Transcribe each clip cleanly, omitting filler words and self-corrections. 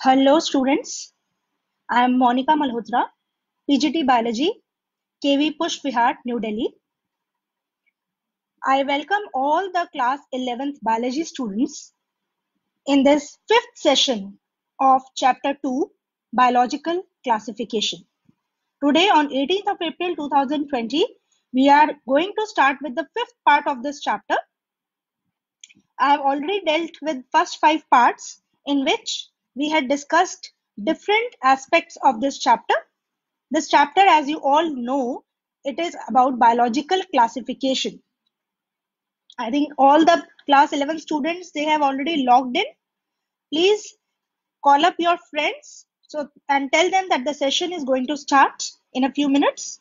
Hello students, I am Monica Malhotra, PGT Biology, KV Push Vihar, New Delhi. I welcome all the class 11th biology students in this fifth session of chapter 2, Biological Classification. Today on 18th of April 2020, we are going to start with the fifth part of this chapter. I have already dealt with first 5 parts in which we had discussed different aspects of this chapter. This chapter, as you all know, it is about biological classification. I think all the class 11 students, they have already logged in. Please call up your friends and tell them that the session is going to start in a few minutes.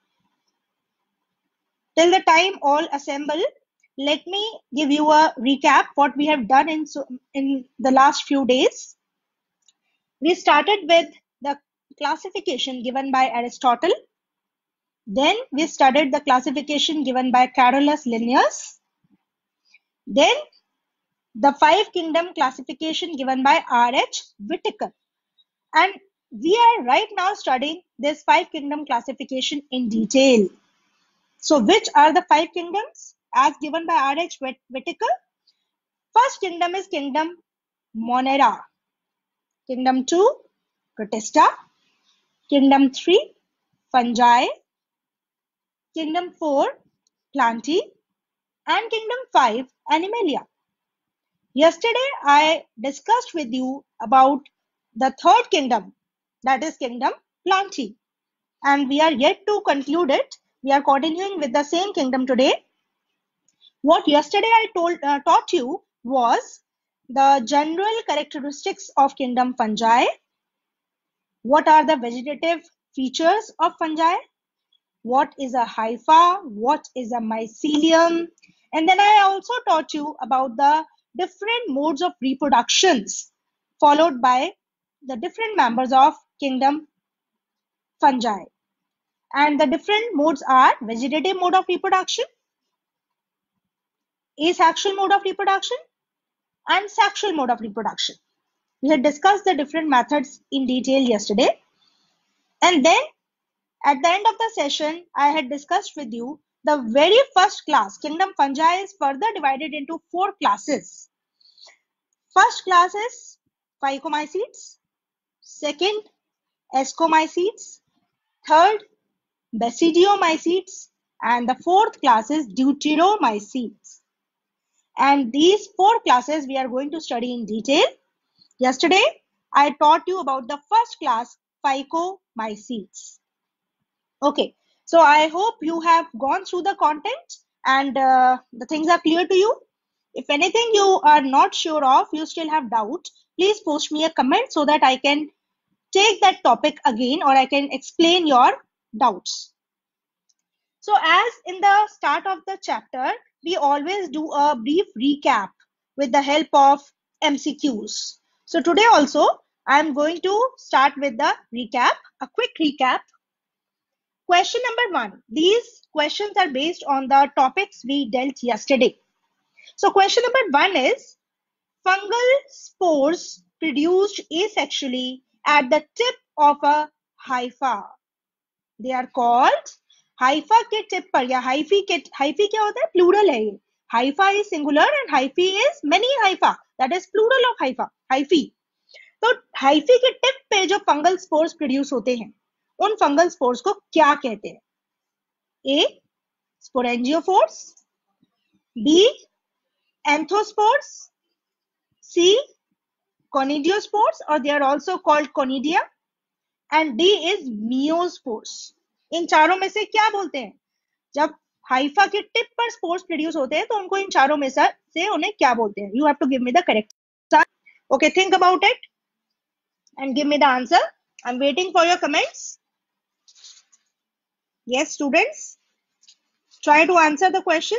Till the time all assemble, let me give you a recap what we have done in the last few days. We started with the classification given by Aristotle. Then we studied the classification given by Carolus Linnaeus. Then the 5 kingdom classification given by R.H. Whitaker. And we are right now studying this 5 kingdom classification in detail. So which are the 5 kingdoms as given by R.H. Whitaker? First kingdom is kingdom Monera. Kingdom 2, Protista. Kingdom 3, Fungi. Kingdom 4, Plantae. And kingdom 5, Animalia. Yesterday, I discussed with you about the third kingdom, that is kingdom Plantae. And we are yet to conclude it. We are continuing with the same kingdom today. What yesterday I taught you was the general characteristics of kingdom Fungi. What are the vegetative features of fungi? What is a hypha? What is a mycelium? And then I also taught you about the different modes of reproductions followed by the different members of kingdom fungi. And the different modes are vegetative mode of reproduction, asexual mode of reproduction, and sexual mode of reproduction. We had discussed the different methods in detail yesterday. And then at the end of the session, I had discussed with you the very first class, kingdom fungi, is further divided into 4 classes. First class is Phycomycetes, second Ascomycetes, third Basidiomycetes, and the fourth class is Deuteromycetes. And these 4 classes we are going to study in detail. Yesterday, I taught you about the first class, Phycomycetes. Okay, so I hope you have gone through the content and the things are clear to you. If anything you are not sure of, you still have doubt, please post me a comment so that I can take that topic again or I can explain your doubts. So as in the start of the chapter, we always do a brief recap with the help of MCQs. So today also, I am going to start with the recap, a quick recap. Question number 1. These questions are based on the topics we dealt yesterday. So question number 1 is, fungal spores produced asexually at the tip of a hypha. They are called hypha के tip पर या hyphae क्या होता है? Plural है ये. Hypha is singular and hyphae is many hypha. That is plural of hypha. Hyphae. तो hyphae के tip पे जो fungal spores produce होते हैं, उन fungal spores को क्या कहते हैं? A. Sporangiophores. B. Anthospores. C. Conidiospores, or they are also called conidia. And D is meiospores. इन चारों में से क्या बोलते हैं? जब हाइफा के टिप पर स्पोर्स प्रोड्यूस होते हैं तो उनको इन चारों में से उन्हें क्या बोलते हैं? You have to give me the correct answer. Okay, think about it and give me the answer. I'm waiting for your comments. Yes, students, try to answer the question.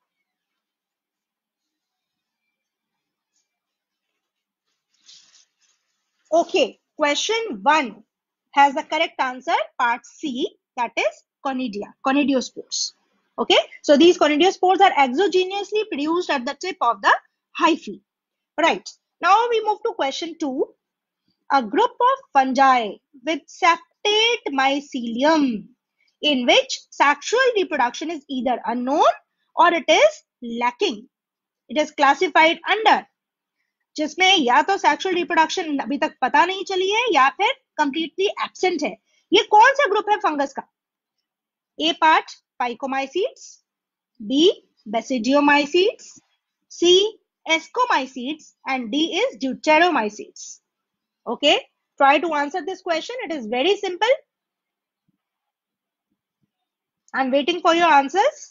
Okay, question 1 has the correct answer, part C, that is conidia, conidiospores. Okay, so these conidiospores are exogenously produced at the tip of the hyphae. Right, now we move to question 2. a group of fungi with septate mycelium in which sexual reproduction is either unknown or it is lacking. It is classified under, जिसमें या तो sexual reproduction अभी तक पता नहीं चली है या फिर कंप्लीटली एब्सेंट है. ये कौन सा ग्रुप है फंगस का? A part phycomycetes, B basidiomycetes, C ascomycetes and D is deuteromycetes. Okay, try to answer this question. It is very simple. I'm waiting for your answers.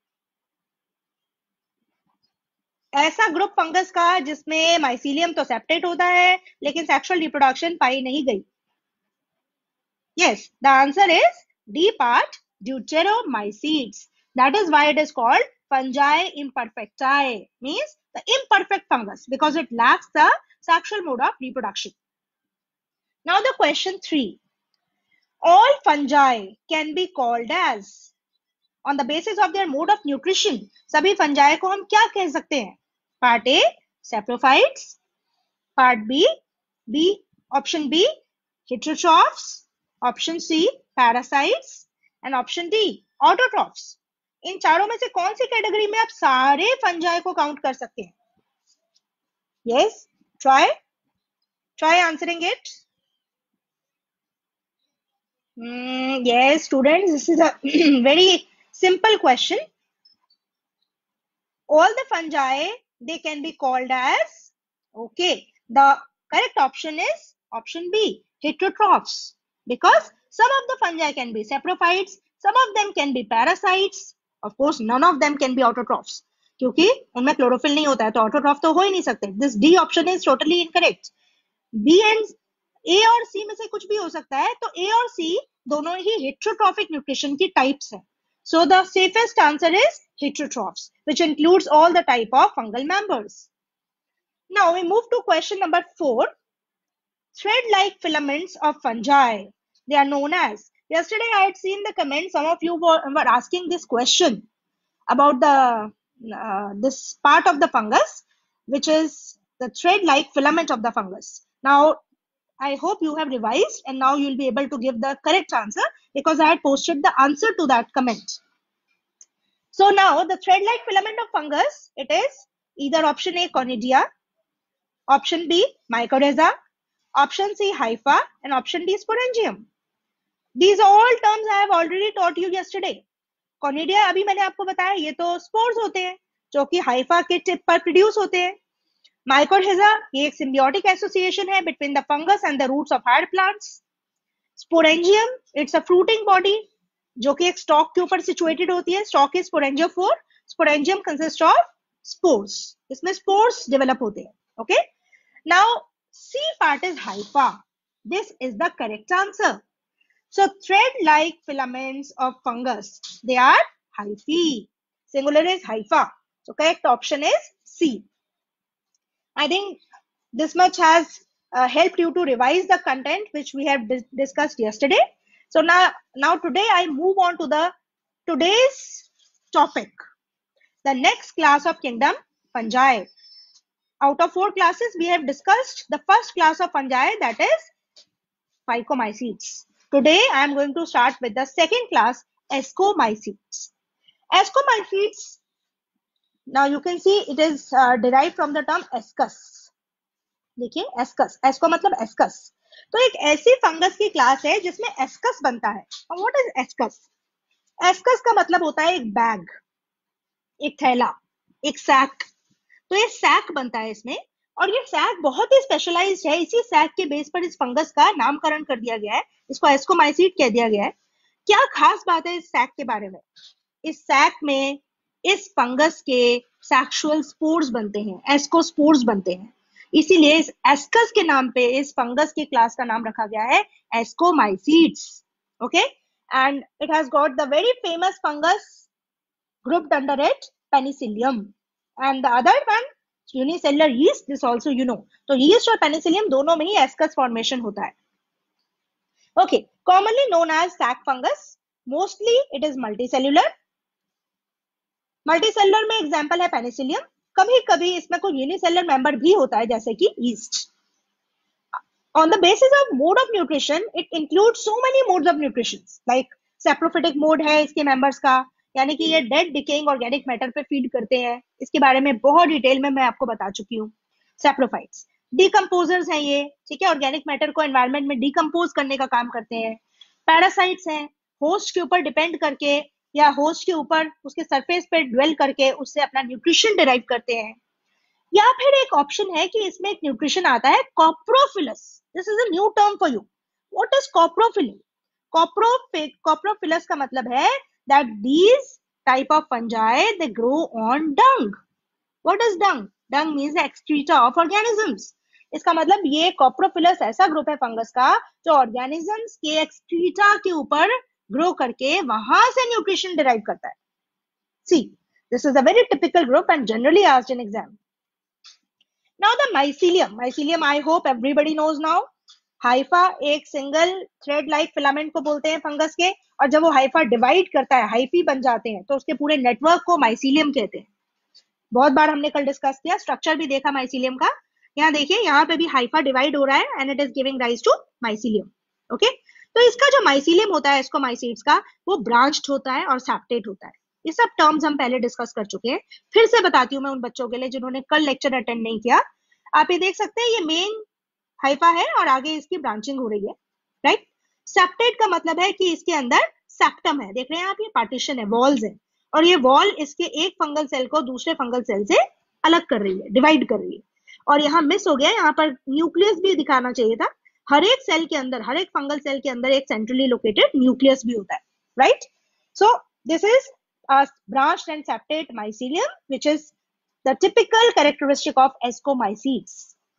ऐसा ग्रुप फंगस का जिसमें mycelium तो septate होता है लेकिन sexual reproduction पाई नहीं गई. Yes, the answer is D part, deuteromycetes. That is why it is called fungi imperfecti, means the imperfect fungus, because it lacks the sexual mode of reproduction. Now the question 3. All fungi can be called as, on the basis of their mode of nutrition, सभी fungi को हम क्या कह सकते हैं? Part A, saprophytes. Part B, option B, heterotrophs. Option C, parasites. And option D, autotrophs. इन चारों में से कौन सी कैटेगरी में आप सारे फंजाई को काउंट कर सकते हैं? Yes, try answering it. Yes, students, this is a very simple question. All the fungi, they can be called as, okay, the correct option is option B, heterotrophs, because some of the fungi can be saprophytes, some of them can be parasites, of course none of them can be autotrophs, क्योंकि उनमें chlorophyll नहीं होता है तो autotroph तो हो ही नहीं सकते. This D option is totally incorrect. B and A और सी में से कुछ भी हो सकता है, तो ए और सी दोनों ही हेट्रोट्रॉफिक न्यूट्रिशन की टाइप्स हैं. So the safest answer is heterotrophs, which includes all the type of fungal members. Now we move to question number 4. Thread-like filaments of fungi. They are known as. Yesterday I had seen the comments. Some of you were asking this question about the this part of the fungus, which is the thread-like filament of the fungus. Now I hope you have revised and now you'll be able to give the correct answer because I had posted the answer to that comment. So now the thread-like filament of fungus, it is either option A, Conidia, option B, Mycorrhiza, option C, Hypha, and option D, Sporangium. These all terms I have already taught you yesterday. Conidia अभी मैंने आपको बताया ये तो spores होते हैं जो कि Hypha के टिप पर प्रोड्यूस होते हैं. Mycorrhiza ये एक symbiotic association है between the fungus and the roots of higher plants. Sporangium it's a fruiting body जो कि एक stalk के ऊपर situated होती है. Stalk is sporangiophore. Sporangium consists of spores. इसमें spores develop होते हैं. Okay. Now C part is Hypha. This is the correct answer. So thread-like filaments of fungus, they are hyphae. Singular is Hypha. So correct option is C. I think this much has helped you to revise the content which we have discussed yesterday. So now today I move on to today's topic, the next class of kingdom, fungi. Out of 4 classes, we have discussed the first class of fungi, that is Phycomycetes. Today I am going to start with the second class, Ascomycetes. Ascomycetes, now you can see it is derived from the term ascus. देखिए ascus, asco मतलब ascus. तो एक ऐसी fungus की class है जिसमें ascus बनता है. और what is ascus? Ascus का मतलब होता है एक बैग, एक थैला, एक सैक. तो ये सैक बनता है इसमें और ये सैक बहुत ही स्पेशलाइज्ड है. इसी सैक के बेस पर इस फंगस का नामकरण कर दिया गया है. इसको एस्कोमाइसीट कह दिया गया है. क्या खास बात है इस सैक के बारे में? इस सैक में इस फंगस के सेक्सुअल स्पोर्स बनते हैं, एस्कोस्पोर्स बनते हैं. इसीलिए इस एस्कस के नाम पे इस फंगस की क्लास का नाम रखा गया है ascomycetes. Okay, and it has got the very famous fungus grouped under it, penicillium, and the other one unicellular yeast. This also you know. तो yeast और penicillium दोनों में ही ascus formation होता है. Okay, commonly known as sac fungus. Mostly it is multicellular. Multicellular में example है penicillium. कभी कभी इसमें कोई unicellular member भी होता है जैसे कि yeast. On the basis of mode of nutrition, it includes so many modes of nutrition. Like saprophytic mode है इसके members का, यानी कि ये dead decaying organic matter पे feed करते हैं. इसके बारे में बहुत डिटेल में मैं आपको बता चुकी हूँ. Saprophytes, decomposers हैं ये, ठीक है, organic matter को environment में decompose करने का काम करते हैं. Parasites हैं, host के ऊपर depend करके या host के ऊपर उसके surface पे dwell करके उससे अपना nutrition derive करते हैं. या फिर एक ऑप्शन है कि इसमें एक न्यूट्रिशन आता है coprophilous. This is a new term for you. What is coprophily? Coprophilous का मतलब है that these type of fungi they grow on dung. What is dung? Dung means excreta of organisms. इसका मतलब ये कॉप्रोफिलस ऐसा group है fungus का जो ऑर्गेनिजम्स के एक्सक्रीटा के ऊपर ग्रो करके वहां से न्यूट्रिशन डिराइव करता है. C, this is a very typical group and generally asked in exam. Now the mycelium. Mycelium I hope everybody knows now. Hypha एक सिंगल थ्रेड लाइक फिलामेंट को बोलते हैं फंगस के, और जब वो हाइफा डिवाइड करता है, हाइफी बन जाते हैं, तो उसके पूरे नेटवर्क को माइसीलियम कहते हैं. बहुत बार हमने कल डिस्कस किया, स्ट्रक्चर भी देखा माइसीलियम का. यहाँ देखिए, यहाँ पे भी हाइफा डिवाइड हो रहा है and it is giving rise to mycelium. Okay, तो इसका जो माइसीलियम होता है एस्कोमाइसीट्स का, वो ब्रांच्ड होता है और सैप्टेट होता है. ये सब टर्म्स हम पहले डिस्कस कर चुके हैं. फिर से बताती हूँ मैं उन बच्चों के लिए जिन्होंने कल लेक्चर अटेंड नहीं किया. आप ये देख सकते हैं, ये मेन हाइफा है और आगे इसकी ब्रांचिंग हो रही है, राइट. सेप्टेट का मतलब है कि इसके अंदर सेप्टम है. देख रहे हैं आप, ये पार्टीशन है, वॉल्स है, और ये वॉल इसके एक फंगल सेल को दूसरे फंगल सेल से अलग कर रही है, डिवाइड कर रही है. और यहाँ मिस हो गया, यहाँ पर न्यूक्लियस भी दिखाना चाहिए था. हर एक सेल के अंदर, हर एक फंगल सेल के अंदर एक सेंट्रली लोकेटेड न्यूक्लियस भी होता है, right. So this is a branched and septate mycelium, which is the typical characteristic of ascomycetes.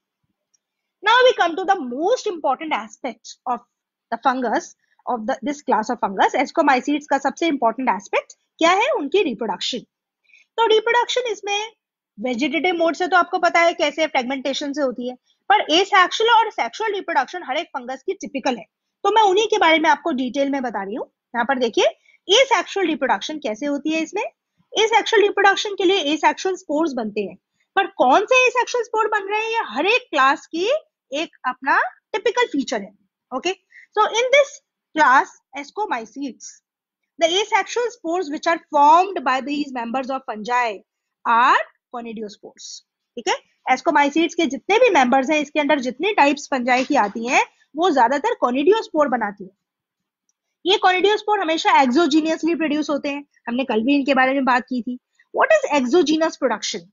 Now we come to the most important aspect of the fungus, of this class of fungus. Ascomycetes का सबसे important aspect क्या है? उनकी reproduction. तो reproduction इसमें vegetative mode से तो आपको पता है कैसे फ्रेगमेंटेशन से होती है, पर एसेक्सुअल और सेक्सुअल रिप्रोडक्शन हर एक फंगस की टिपिकल है. तो मैं उन्हीं के बारे में आपको डिटेल में बता रही हूँ. यहाँ पर देखिए, एसेक्सुअल रिप्रोडक्शन कैसे होती है. इसमें एसेक्सुअल रिप्रोडक्शन के लिए एसेक्सुअल स्पोर्स बनते हैं. पर कौन से एसेक्सुअल स्पोर बन रहे हैं, ये हर एक क्लास की एक अपना टिपिकल फीचर है. Okay, so in this class ascomycetes, the asexual spores which are formed by these members of fungi are conidiospores. ठीक है, एस्कोमाइसीट्स के जितने भी मेंबर्स हैं, इसके अंदर जितनी टाइप्स फंजाई की आती हैं, वो ज्यादातर कॉनिडियोस्पोर बनाती है. ये कॉनिडियोस्पोर हमेशा एक्सोजीनियसली प्रोड्यूस होते हैं. हमने कल भी इनके बारे में बात की थी. What is exogenous production?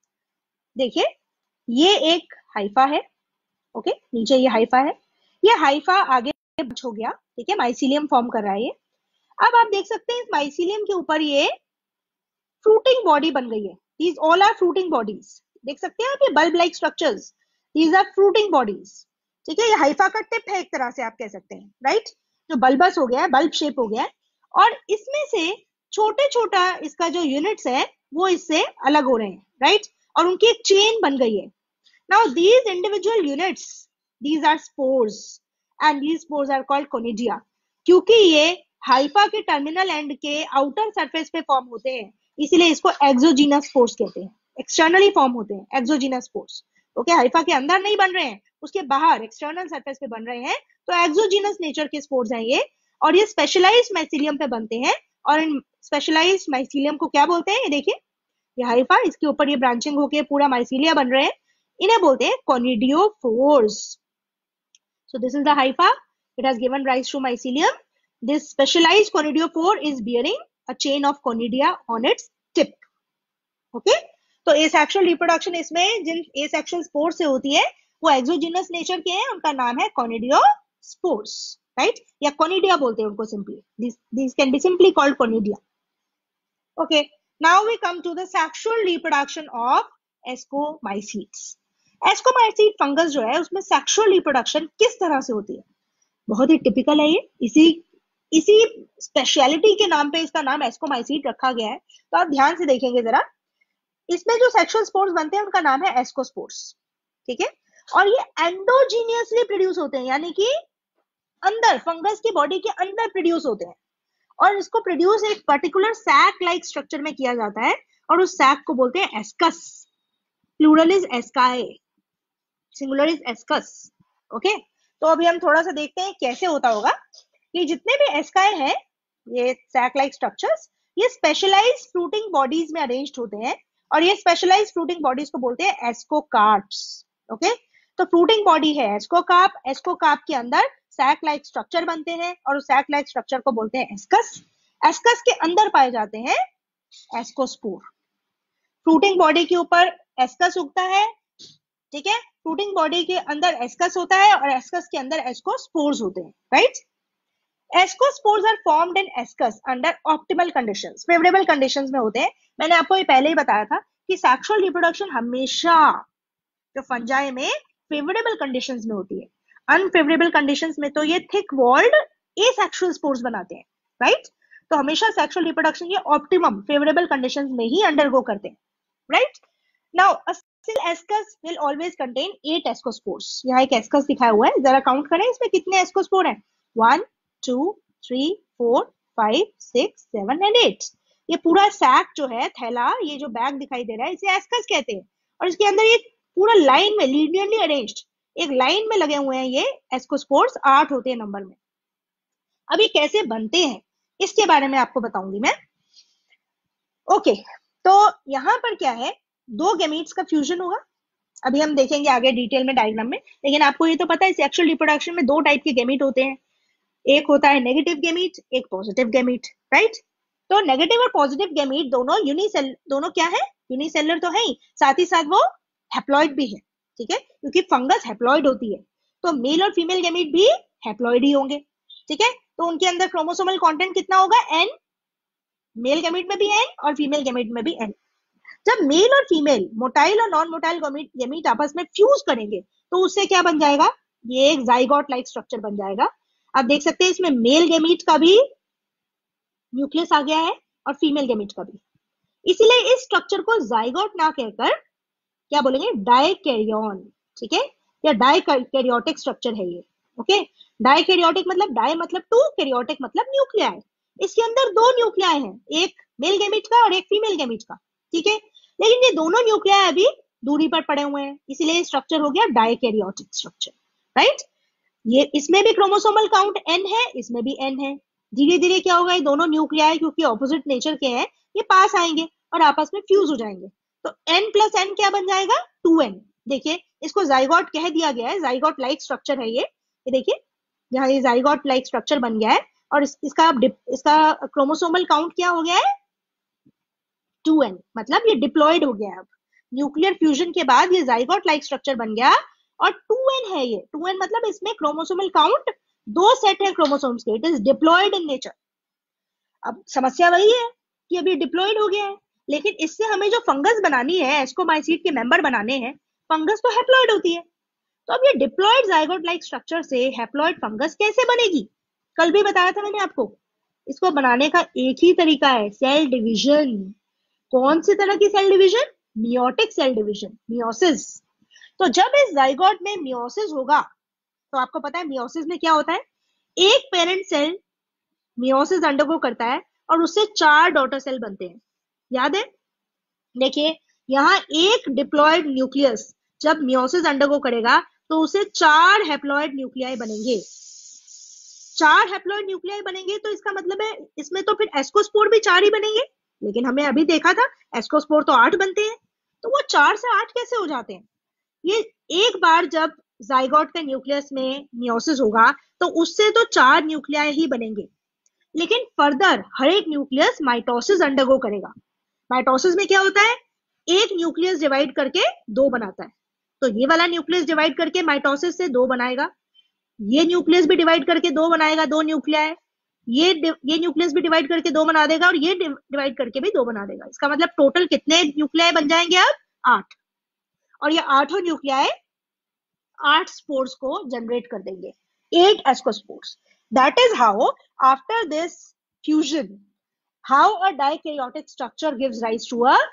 देखिए, ये एक हाइफा है. ओके, नीचे ये हाइफा है. ये हाइफा आगे हो गया, ठीक है, माइसीलियम फॉर्म कर रहा है ये. अब आप देख सकते हैं इस माइसीलियम के ऊपर ये फ्रूटिंग बॉडी बन गई है. These all are fruiting bodies. देख सकते हैं आप, ये bulb like structures. These are fruiting bodies. ठीक है, ये हाइफा का टिप है एक तरह से, आप कह सकते हैं, राइट. जो बल्बस हो गया है, बल्ब शेप हो गया है, और इसमें से छोटे छोटा इसका जो यूनिट्स है वो इससे अलग हो रहे हैं, राइट, और उनकी एक चेन बन गई है. Now these individual units, these are spores and these spores are called conidia. क्योंकि ये हाइफा के टर्मिनल एंड के आउटर सरफेस पे फॉर्म होते हैं, इसीलिए इसको एक्सोजीनस स्पोर्स कहते हैं. एक्सटर्नली फॉर्म होते हैं एक्सोजीनस स्पोर्स. ओके, हाइफा के अंदर नहीं बन रहे हैं, उसके बाहर एक्सटर्नल सरफेस पे बन रहे हैं, तो एक्सोजीनस नेचर के स्पोर्स हैं ये. और ये स्पेशलाइज्ड माइसीलियम पे बनते हैं, और इन स्पेशलाइज्ड माइसीलियम को क्या बोलते हैं? ये देखिए, ये हाइफा, इसके ऊपर ये ब्रांचिंग होके पूरा माइसीलिया बन रहे हैं, इन्हें बोलते हैं कॉनिडियोफोर्स. So this is the hypha. It has given rise to mycelium. This specialized conidiophore is bearing a chain of conidia on its tip. Okay? तो asexual reproduction इसमें जिन asexual spores से होती है, वो exogenous nature के हैं, उनका नाम है conidiospores, right? या conidia बोलते हैं उनको simply. These can be simply called conidia. Okay. Now we come to the sexual reproduction of ascomycetes. Ascomycete fungus जो है उसमें सेक्सुअल रिप्रोडक्शन किस तरह से होती है? बहुत ही टिपिकल है ये. इसी स्पेशलिटी के नाम पे इसका नाम एस्कोमाइसीट रखा गया है. तो आप ध्यान से देखेंगे जरा, इसमें जो सेक्सुअल स्पोर्स बनते हैं उनका नाम है एस्कोस्पोर्स. ठीक है, और ये एंडोजीनियसली प्रोड्यूस होते हैं, यानी कि अंदर फंगस की बॉडी के अंदर प्रोड्यूस होते हैं, और इसको प्रोड्यूस एक पर्टिकुलर सैक लाइक स्ट्रक्चर में किया जाता है, और उस सैक को बोलते हैं ascus. Plural is asci, singular is ascus. Okay, तो अभी हम थोड़ा सा देखते हैं कैसे होता होगा कि जितने भी एस्काई है, ये सैक लाइक स्ट्रक्चर्स, ये स्पेशलाइज्ड फ्रूटिंग बॉडीज में अरेंज्ड होते हैं, और ये स्पेशलाइज्ड फ्रूटिंग बॉडीज को बोलते हैं एस्कोकार्प्स। ओके, तो फ्रूटिंग बॉडी है एस्कोकार्प, एस्कोकार्प के अंदर सैक लाइक स्ट्रक्चर बनते हैं, और उस सैक लाइक स्ट्रक्चर को बोलते हैं एस्कस। एस्कस के अंदर पाए जाते हैं एस्कोस्पोर। फ्रूटिंग बॉडी के ऊपर एस्कस उगता है, ठीक है, फ्रूटिंग बॉडी के अंदर एस्कस होता है और एस्कस के अंदर एस्कोस्पोर्स होते हैं, right. Ascospores are formed in ascus under optimal conditions, favourable conditions में होते हैं। मैंने आपको ये पहले ही बताया था कि सेक्सुअल रिप्रोडक्शन हमेशा जो फंजाई में फेवरेबल कंडीशंस में होती है, अनफेवरेबल कंडीशंस में तो ये थिक वॉल्ड एसेक्सुअल स्पोर्स बनाते हैं, राइट। तो हमेशा सेक्सुअल रिप्रोडक्शन ये ऑप्टिमम फेवरेबल कंडीशंस में ही अंडरगो करते हैं, right. Now a single ascus will always contain 8 ascospores. यहाँ एक एस्कस दिखाया हुआ है, जरा काउंट करें इसमें कितने एस्कोस्पोर हैं। 1 2 3 4 5 6 7 एंड 8। ये पूरा सैक जो है, थैला, ये जो बैग दिखाई दे रहा है, इसे एस्कस कहते हैं। और इसके अंदर ये पूरा लाइन में लीनियरली अरेंज्ड, एक लाइन में लगे हुए हैं ये एस्कोस्पोर्स, 8 होते हैं नंबर में। अब ये कैसे बनते हैं इसके बारे में आपको बताऊंगी मैं। ओके, तो यहाँ पर क्या है, दो गैमीट्स का फ्यूजन होगा, अभी हम देखेंगे आगे डिटेल में डायग्राम में। लेकिन आपको ये तो पता है सेक्सुअल रिप्रोडक्शन में दो टाइप के गैमीट होते हैं, एक होता है नेगेटिव गैमीट, एक पॉजिटिव गैमीट, राइट। तो नेगेटिव और पॉजिटिव गैमीट दोनों दोनों क्या है, यूनिसेलुलर तो है ही, साथ ही साथ वो हैप्लॉइड भी है, ठीक है, क्योंकि फंगस हैप्लॉइड होती है। तो मेल और फीमेल गैमीट भी हैप्लॉइड ही होंगे, ठीक है। तो उनके अंदर क्रोमोसोमल कंटेंट कितना होगा, n। मेल गैमीट में भी n और फीमेल गैमीट में भी n। जब मेल और फीमेल, मोटाइल और नॉन मोटाइल गैमीट आपस में फ्यूज करेंगे तो उससे क्या बन जाएगा, ये एक जाइगोट लाइक स्ट्रक्चर बन जाएगा। आप देख सकते हैं इसमें मेल गैमीट का भी न्यूक्लियस आ गया है और फीमेल गैमीट का भी। इसीलिए इस स्ट्रक्चर को जाइगोट ना कहकर क्या बोलेंगे, डाइकैरियन, ठीक है, या डाइकैरियोटिक स्ट्रक्चर है ये। ओके, डाइकैरियोटिक मतलब डाई मतलब टू, कैरियोटिक मतलब न्यूक्लियाई। इसके अंदर दो न्यूक्लियाई हैं, एक मेल गैमीट का और एक फीमेल गैमीट का, ठीक है। लेकिन ये दोनों न्यूक्लियाई अभी दूरी पर पड़े हुए हैं, इसीलिए स्ट्रक्चर हो गया डाइकैरियोटिक स्ट्रक्चर, राइट। ये इसमें भी क्रोमोसोमल काउंट n है, इसमें भी n है। धीरे धीरे क्या होगा, ये दोनों न्यूक्लियाई क्योंकि ऑपोजिट नेचर के हैं, ये पास आएंगे और आपस में फ्यूज हो जाएंगे। तो n प्लस n क्या बन जाएगा, 2n। देखिए इसको जाइगोट कह दिया गया है, जाइगोट लाइक स्ट्रक्चर है ये देखिए, यहाँ ये जाइगोट लाइक स्ट्रक्चर बन गया है। और इसका क्रोमोसोमल काउंट क्या हो गया है, 2n, मतलब ये डिप्लॉयड हो गया है। अब न्यूक्लियर फ्यूजन के बाद ये जाइगोट लाइक स्ट्रक्चर बन गया और 2n है ये। 2n मतलब इसमें क्रोमोसोमल काउंट दो सेट है क्रोमोसोम्स के, it is diploid in nature. अब समस्या वही है कि अभी डिप्लॉयड हो गया है, लेकिन इससे हमें जो फंगस बनानी है, एस्कोमाइसीट के मेंबर बनाने हैं, फंगस तो हैप्लॉयड होती है। तो अब ये डिप्लॉयड जाइगोट लाइक स्ट्रक्चर से हैप्लॉयड फंगस कैसे बनेगी, कल भी बताया था मैंने आपको। इसको बनाने का एक ही तरीका है, सेल डिवीजन। कौन सी तरह की cell division, meiotic cell division, meiosis. तो जब इस जाइगोट में मियोसिस होगा, तो आपको पता है मियोसिस में क्या होता है, एक पेरेंट सेल मियोसिस अंडरगो करता है और उससे 4 डॉटर सेल बनते हैं, याद है। देखिए यहाँ एक डिप्लॉयड न्यूक्लियस जब मियोसिस अंडरगो करेगा तो उसे 4 हैप्लॉयड न्यूक्लियाई बनेंगे। 4 हैप्लॉयड न्यूक्लियाई बनेंगे तो इसका मतलब है इसमें तो फिर एस्कोस्पोर भी 4 ही बनेंगे, लेकिन हमें अभी देखा था एस्कोस्पोर तो 8 बनते हैं। तो वो 4 से 8 कैसे हो जाते हैं, ये एक बार जब जाइगोट के न्यूक्लियस में मियोसिस होगा तो उससे तो 4 न्यूक्लियाई ही बनेंगे, लेकिन फर्दर हर एक न्यूक्लियस माइटोसिस अंडरगो करेगा। माइटोसिस में क्या होता है, एक न्यूक्लियस डिवाइड करके 2 बनाता है। तो ये वाला न्यूक्लियस डिवाइड करके माइटोसिस से 2 बनाएगा, ये न्यूक्लियस भी डिवाइड करके 2 बनाएगा, 2 न्यूक्लियाई, ये न्यूक्लियस भी डिवाइड करके 2 बना देगा और ये डिवाइड करके भी 2 बना देगा। इसका मतलब टोटल कितने न्यूक्लियाई बन जाएंगे अब, 8। और ये 8 न्यूक्लियाई 8 स्पोर्स को जनरेट कर देंगे, 8 ascospores. That is how after this fusion, how a dikaryotic structure gives rise to a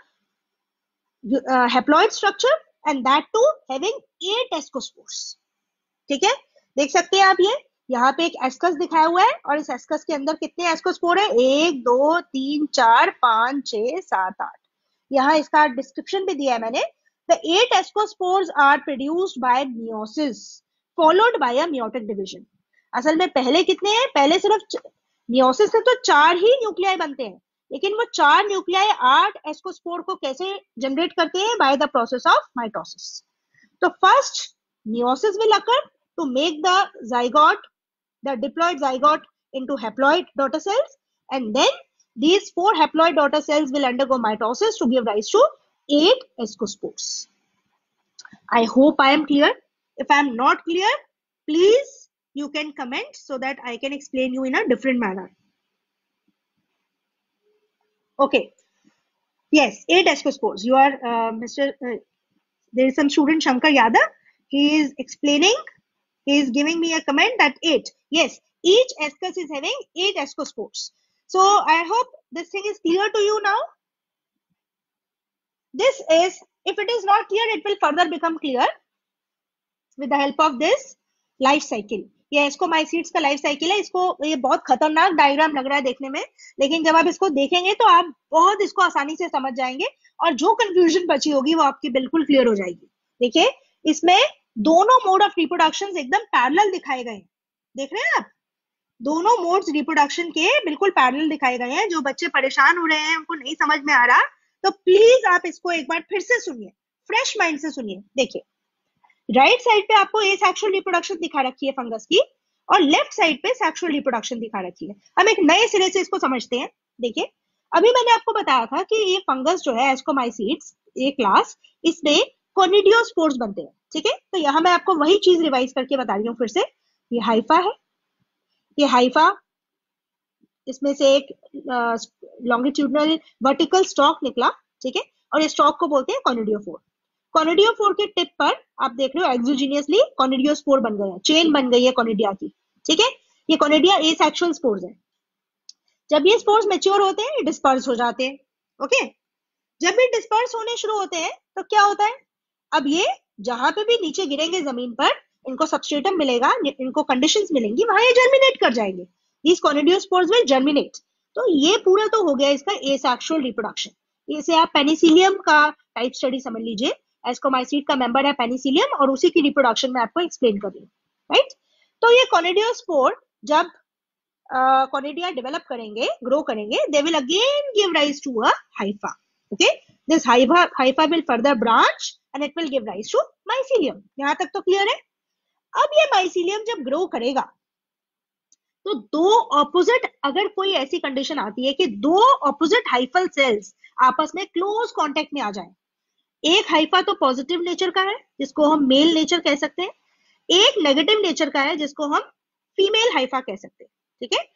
haploid structure and that too having 8 ascospores, ठीक है। देख सकते हैं आप ये यहाँ पे एक एस्कस दिखाया हुआ है और इस एस्कस के अंदर कितने एस्कोस्पोर है, 1 2 3 4 5 6 7 8। यहाँ इसका डिस्क्रिप्शन भी दिया है मैंने। The 8 ascospores are produced by meiosis. followed by a meiotic division. असल में पहले कितने हैं? पहले सिर्फ मियोसिस से तो 4 ही न्यूक्लियाई बनते हैं, लेकिन वो 4 न्यूक्लियाई 8 एस्कोस्पोर को कैसे जनरेट करते हैं? By the process of mitosis. तो first meiosis will occur to make the zygote, the diploid zygote, into haploid daughter cells, and then these 4 haploid daughter cells will undergo mitosis to give rise to 8 ascospores. I hope I am clear. If I am not clear, please you can comment so that I can explain you in a different manner. Okay. Yes, 8 ascospores. You are there is some student Shankar Yadav. He is explaining. He is giving me a comment that 8. Yes, each ascus is having 8 ascospores. So I hope this thing is clear to you now. This is, if it is not clear, it will further become clear with the help of this life cycle. ये ascomycetes का life cycle है. इसको, ये बहुत खतरनाक diagram लग रहा है देखने में, लेकिन जब आप इसको देखेंगे तो आप बहुत इसको आसानी से समझ जाएंगे और जो कंफ्यूजन बची होगी वो आपकी बिल्कुल क्लियर हो जाएगी. देखिए, इसमें दोनों मोड ऑफ रिप्रोडक्शन एकदम पैरेलल दिखाए गए हैं. देख रहे हैं आप, दोनों मोड्स रिप्रोडक्शन के बिल्कुल पैरेलल दिखाए गए हैं. जो बच्चे परेशान हो रहे हैं, उनको नहीं समझ में आ रहा, तो प्लीज आप इसको एक बार फिर से सुनिए, फ्रेश माइंड से सुनिए. देखिए, राइट साइड पे आपको एसेक्सुअल रिप्रोडक्शन दिखा रखी है फंगस की, और लेफ्ट साइड पे सेक्सुअल रिप्रोडक्शन दिखा रखी है. हम एक नए सिरे से इसको समझते हैं. देखिए, अभी मैंने आपको बताया था कि ये फंगस जो है एस्कोमाइसीट्स, ये क्लास, इसमें कोनिडियोस्पोर्स बनते हैं. ठीक है, तो यहाँ मैं आपको वही चीज रिवाइज करके बता रही हूँ फिर से. ये हाइफा है, ये हाइफा, इसमें से एक लॉन्गिट्यूडनल वर्टिकल स्टॉक निकला. ठीक है, और ये स्टॉक को बोलते हैं कोनिडियोफोर. कोनिडियोफोर के टिप पर आप देख रहे हो एक्सोजीनियसली कोनिडियोस्पोर बन गए हैं, चेन बन गई है कोनिडिया की. ठीक है, ये कोनिडिया एसेक्सुअल स्पोर्स है. जब ये स्पोर्स मैच्योर होते हैं, डिस्पर्स हो जाते हैं. ओके, जब ये डिस्पर्स होने शुरू होते हैं तो क्या होता है? अब ये जहां पे भी नीचे गिरेंगे जमीन पर, इनको सबस्ट्रेटम मिलेगा, इनको कंडीशंस मिलेंगी, वहां ये जर्मिनेट कर जाएंगे. These conidiospores will germinate. तो ये पूरा तो हो गया इसका एसेक्सुअल रिप्रोडक्शन. इसे आप पेनिसिलियम का टाइप स्टडी समझ लीजिए. एस्कोमाइसीट का मेंबर है पेनिसिलियम, और उसी की रिप्रोडक्शन में आपको एक्सप्लेन कर रही हूँ. राइट, तो ये कोनिडियोस्पोर जब कोनिडिया डेवलप करेंगे, ग्रो करेंगे, they will again give rise to a hypha. Okay, this hypha will further branch and it will give rise to mycelium. यहाँ तक तो क्लियर है. अब ये माइसीलियम जब ग्रो करेगा तो दो ऑपोजिट, अगर कोई ऐसी कंडीशन आती है कि दो ऑपोजिट हाइफल सेल्स आपस में क्लोज कांटेक्ट में आ जाए, एक हाइफा तो पॉजिटिव नेचर का है जिसको हम मेल नेचर कह सकते हैं, एक नेगेटिव नेचर का है जिसको हम फीमेल हाइफा कह सकते हैं. ठीक है,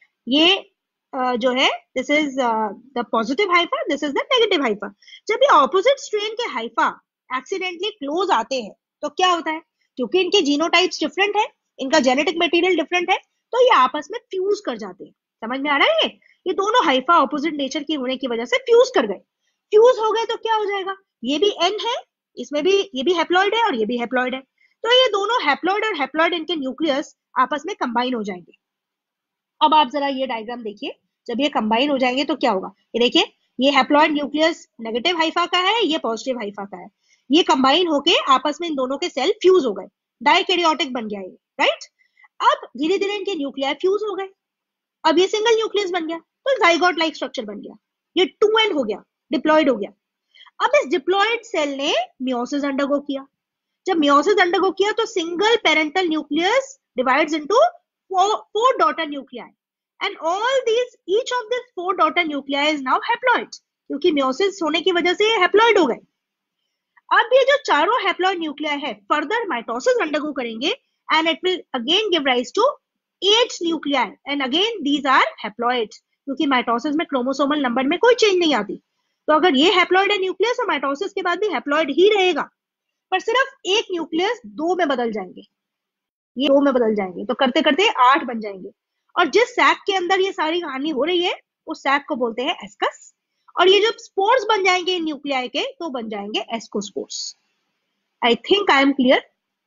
ये जो है, this is the positive hypha, this is the negative hypha. जब ये ऑपोजिट स्ट्रेन के हाइफा एक्सीडेंटली क्लोज आते हैं तो क्या होता है? क्योंकि इनके जीनोटाइप्स डिफरेंट है, इनका जेनेटिक मटेरियल डिफरेंट है, तो ये आपस में फ्यूज कर जाते हैं. समझ में आ रहा है? ये दोनों हाइफा ऑपोजिट नेचर की होने की वजह से फ्यूज कर गए. फ्यूज हो गए तो क्या हो जाएगा? ये भी एन है, इसमें भी ये भी हैप्लॉइड है और ये भी हैप्लॉइड है. तो ये दोनों हैप्लॉइड और हैप्लॉइड, इनके न्यूक्लियस आपस में कंबाइन हो जाएंगे. अब आप जरा ये डायग्राम देखिए, जब ये कंबाइन हो जाएंगे तो क्या होगा? ये देखिए, ये हैप्लॉइड न्यूक्लियस नेगेटिव हाइफा का है, ये पॉजिटिव हाइफा का है. ये कंबाइन होके आपस में इन दोनों के सेल फ्यूज हो गए, डाइकैरियोटिक बन गया ये. राइट, अब धीरे धीरे इनके न्यूक्लियाई फ्यूज हो गए. अब ये सिंगल न्यूक्लियस बन गया, तो जाइगोट लाइक स्ट्रक्चर बन गया. ये 2n हो गया, डिप्लॉइड हो गया. अब इस डिप्लॉइड सेल ने मियोसिस अंडरगो किया. जब मियोसिस अंडरगो किया तो single parental nucleus divides into 4 daughter nuclei, and all these, each of this 4 daughter nuclei is now haploid, क्योंकि मियोसिस होने की वजह से ये हैप्लॉइड हो गए. अब ये जो चारों हैप्लॉइड न्यूक्लियाई है फर्दर माइटोसिस अंडरगो करेंगे, and it will again give rise to 8 nuclei, and again these are haploid, क्योंकि माइटोसिस में क्रोमोसोमल नंबर में कोई चेंज नहीं आती. तो अगर ये हैप्लॉइड है न्यूक्लियस, तो माइटोसिस के बाद भी हैप्लॉइड ही रहेगा, पर सिर्फ एक न्यूक्लियस 2 में बदल जाएंगे, ये 2 में बदल जाएंगे, तो करते करते 8 बन जाएंगे. और जिस सैक के अंदर ये सारी कहानी हो रही है, उस सैक को बोलते हैं एस्कस. और ये जब स्पोर्स बन जाएंगे न्यूक्लियाई के, तो बन जाएंगे ascospores. I think I am clear.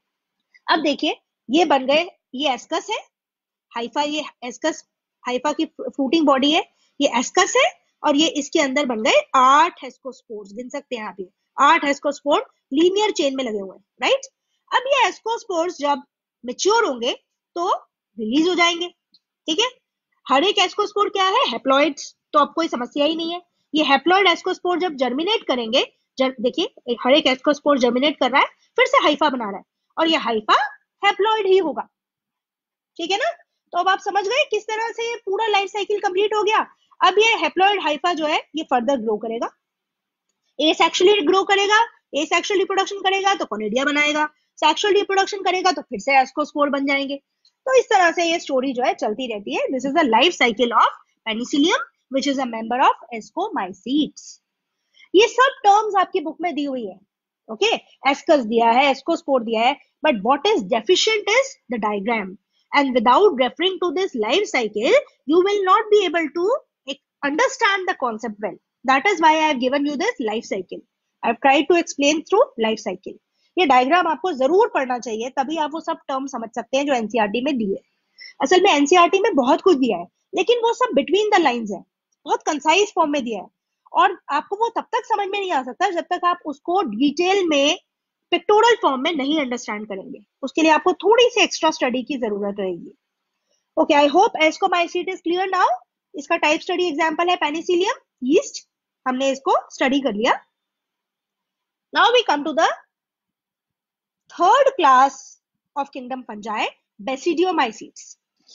अब देखिए, ये बन गए, ये एस्कस है, हाइफा, ये एस्कस हाइफा की फ्रूटिंग बॉडी है, ये एस्कस है, और ये इसके अंदर बन गए 8 एस्कोस्पोर्स. गिन सकते हैं आप, ये 8 एस्कोस्पोर लीनियर चेन में लगे हुए हैं. राइट, अब ये एस्कोस्पोर्स जब मेच्योर होंगे तो रिलीज हो जाएंगे, ठीक है। हर एक एस्कोस्पोर क्या है, हैप्लॉइड्स, तो अब कोई समस्या ही नहीं है। ये हैप्लॉइड एस्कोस्पोर जब जर्मिनेट करेंगे, देखिए हर एक एस्कोस्पोर जर्मिनेट कर रहा है, फिर से हाइफा बना रहा है, और ये हाइफा हैप्लॉइड ही होगा, ठीक है ना। तो अब आप समझ गए किस तरह से ये पूरा लाइफ साइकिल कंप्लीट हो गया। अब ये हैप्लॉइड हाइफा जो है ये फर्दर ग्रो करेगा, ए सेक्सुअली ग्रो करेगा, ए सेक्सुअल रिप्रोडक्शन करेगा तो कोनिडिया बनाएगा, सेक्सुअल रिप्रोडक्शन करेगा तो फिर से एस्कोस्पोर बन जाएंगे। तो इस तरह से ये स्टोरी जो है चलती रहती है। This is the life cycle of Penicillium which is a member of ascomycetes. ये सब टर्म्स आपकी बुक में दी हुई है, ओके। एस्कस दिया है, एस्कोस्पोर दिया है, but what is deficient is the diagram, and without referring to this life cycle you will not be able to understand the concept well. That is why I have given you this life cycle. I have tried to explain through life cycle. ये diagram आपको जरूर पढ़ना चाहिए, तभी आप वो सब term समझ सकते हैं जो एनसीईआरटी में दिए। असल में एनसीईआरटी में बहुत कुछ दिया है, लेकिन वो सब बिटवीन द लाइंस है, बहुत कंसाइज फॉर्म में दिया है, और आपको वो तब तक समझ में नहीं आ सकता जब तक आप उसको डिटेल में पिक्टोरल फॉर्म में नहीं अंडरस्टैंड करेंगे। उसके लिए आपको थोड़ी सी एक्स्ट्रा स्टडी की जरूरत रहेगी। Okay, I hope ascomycete is clear now. इसका टाइप स्टडी एग्जांपल है पेनिसिलियम यीस्ट, हमने इसको स्टडी कर लिया। Now we come to the third class of kingdom fungi, basidiomycetes.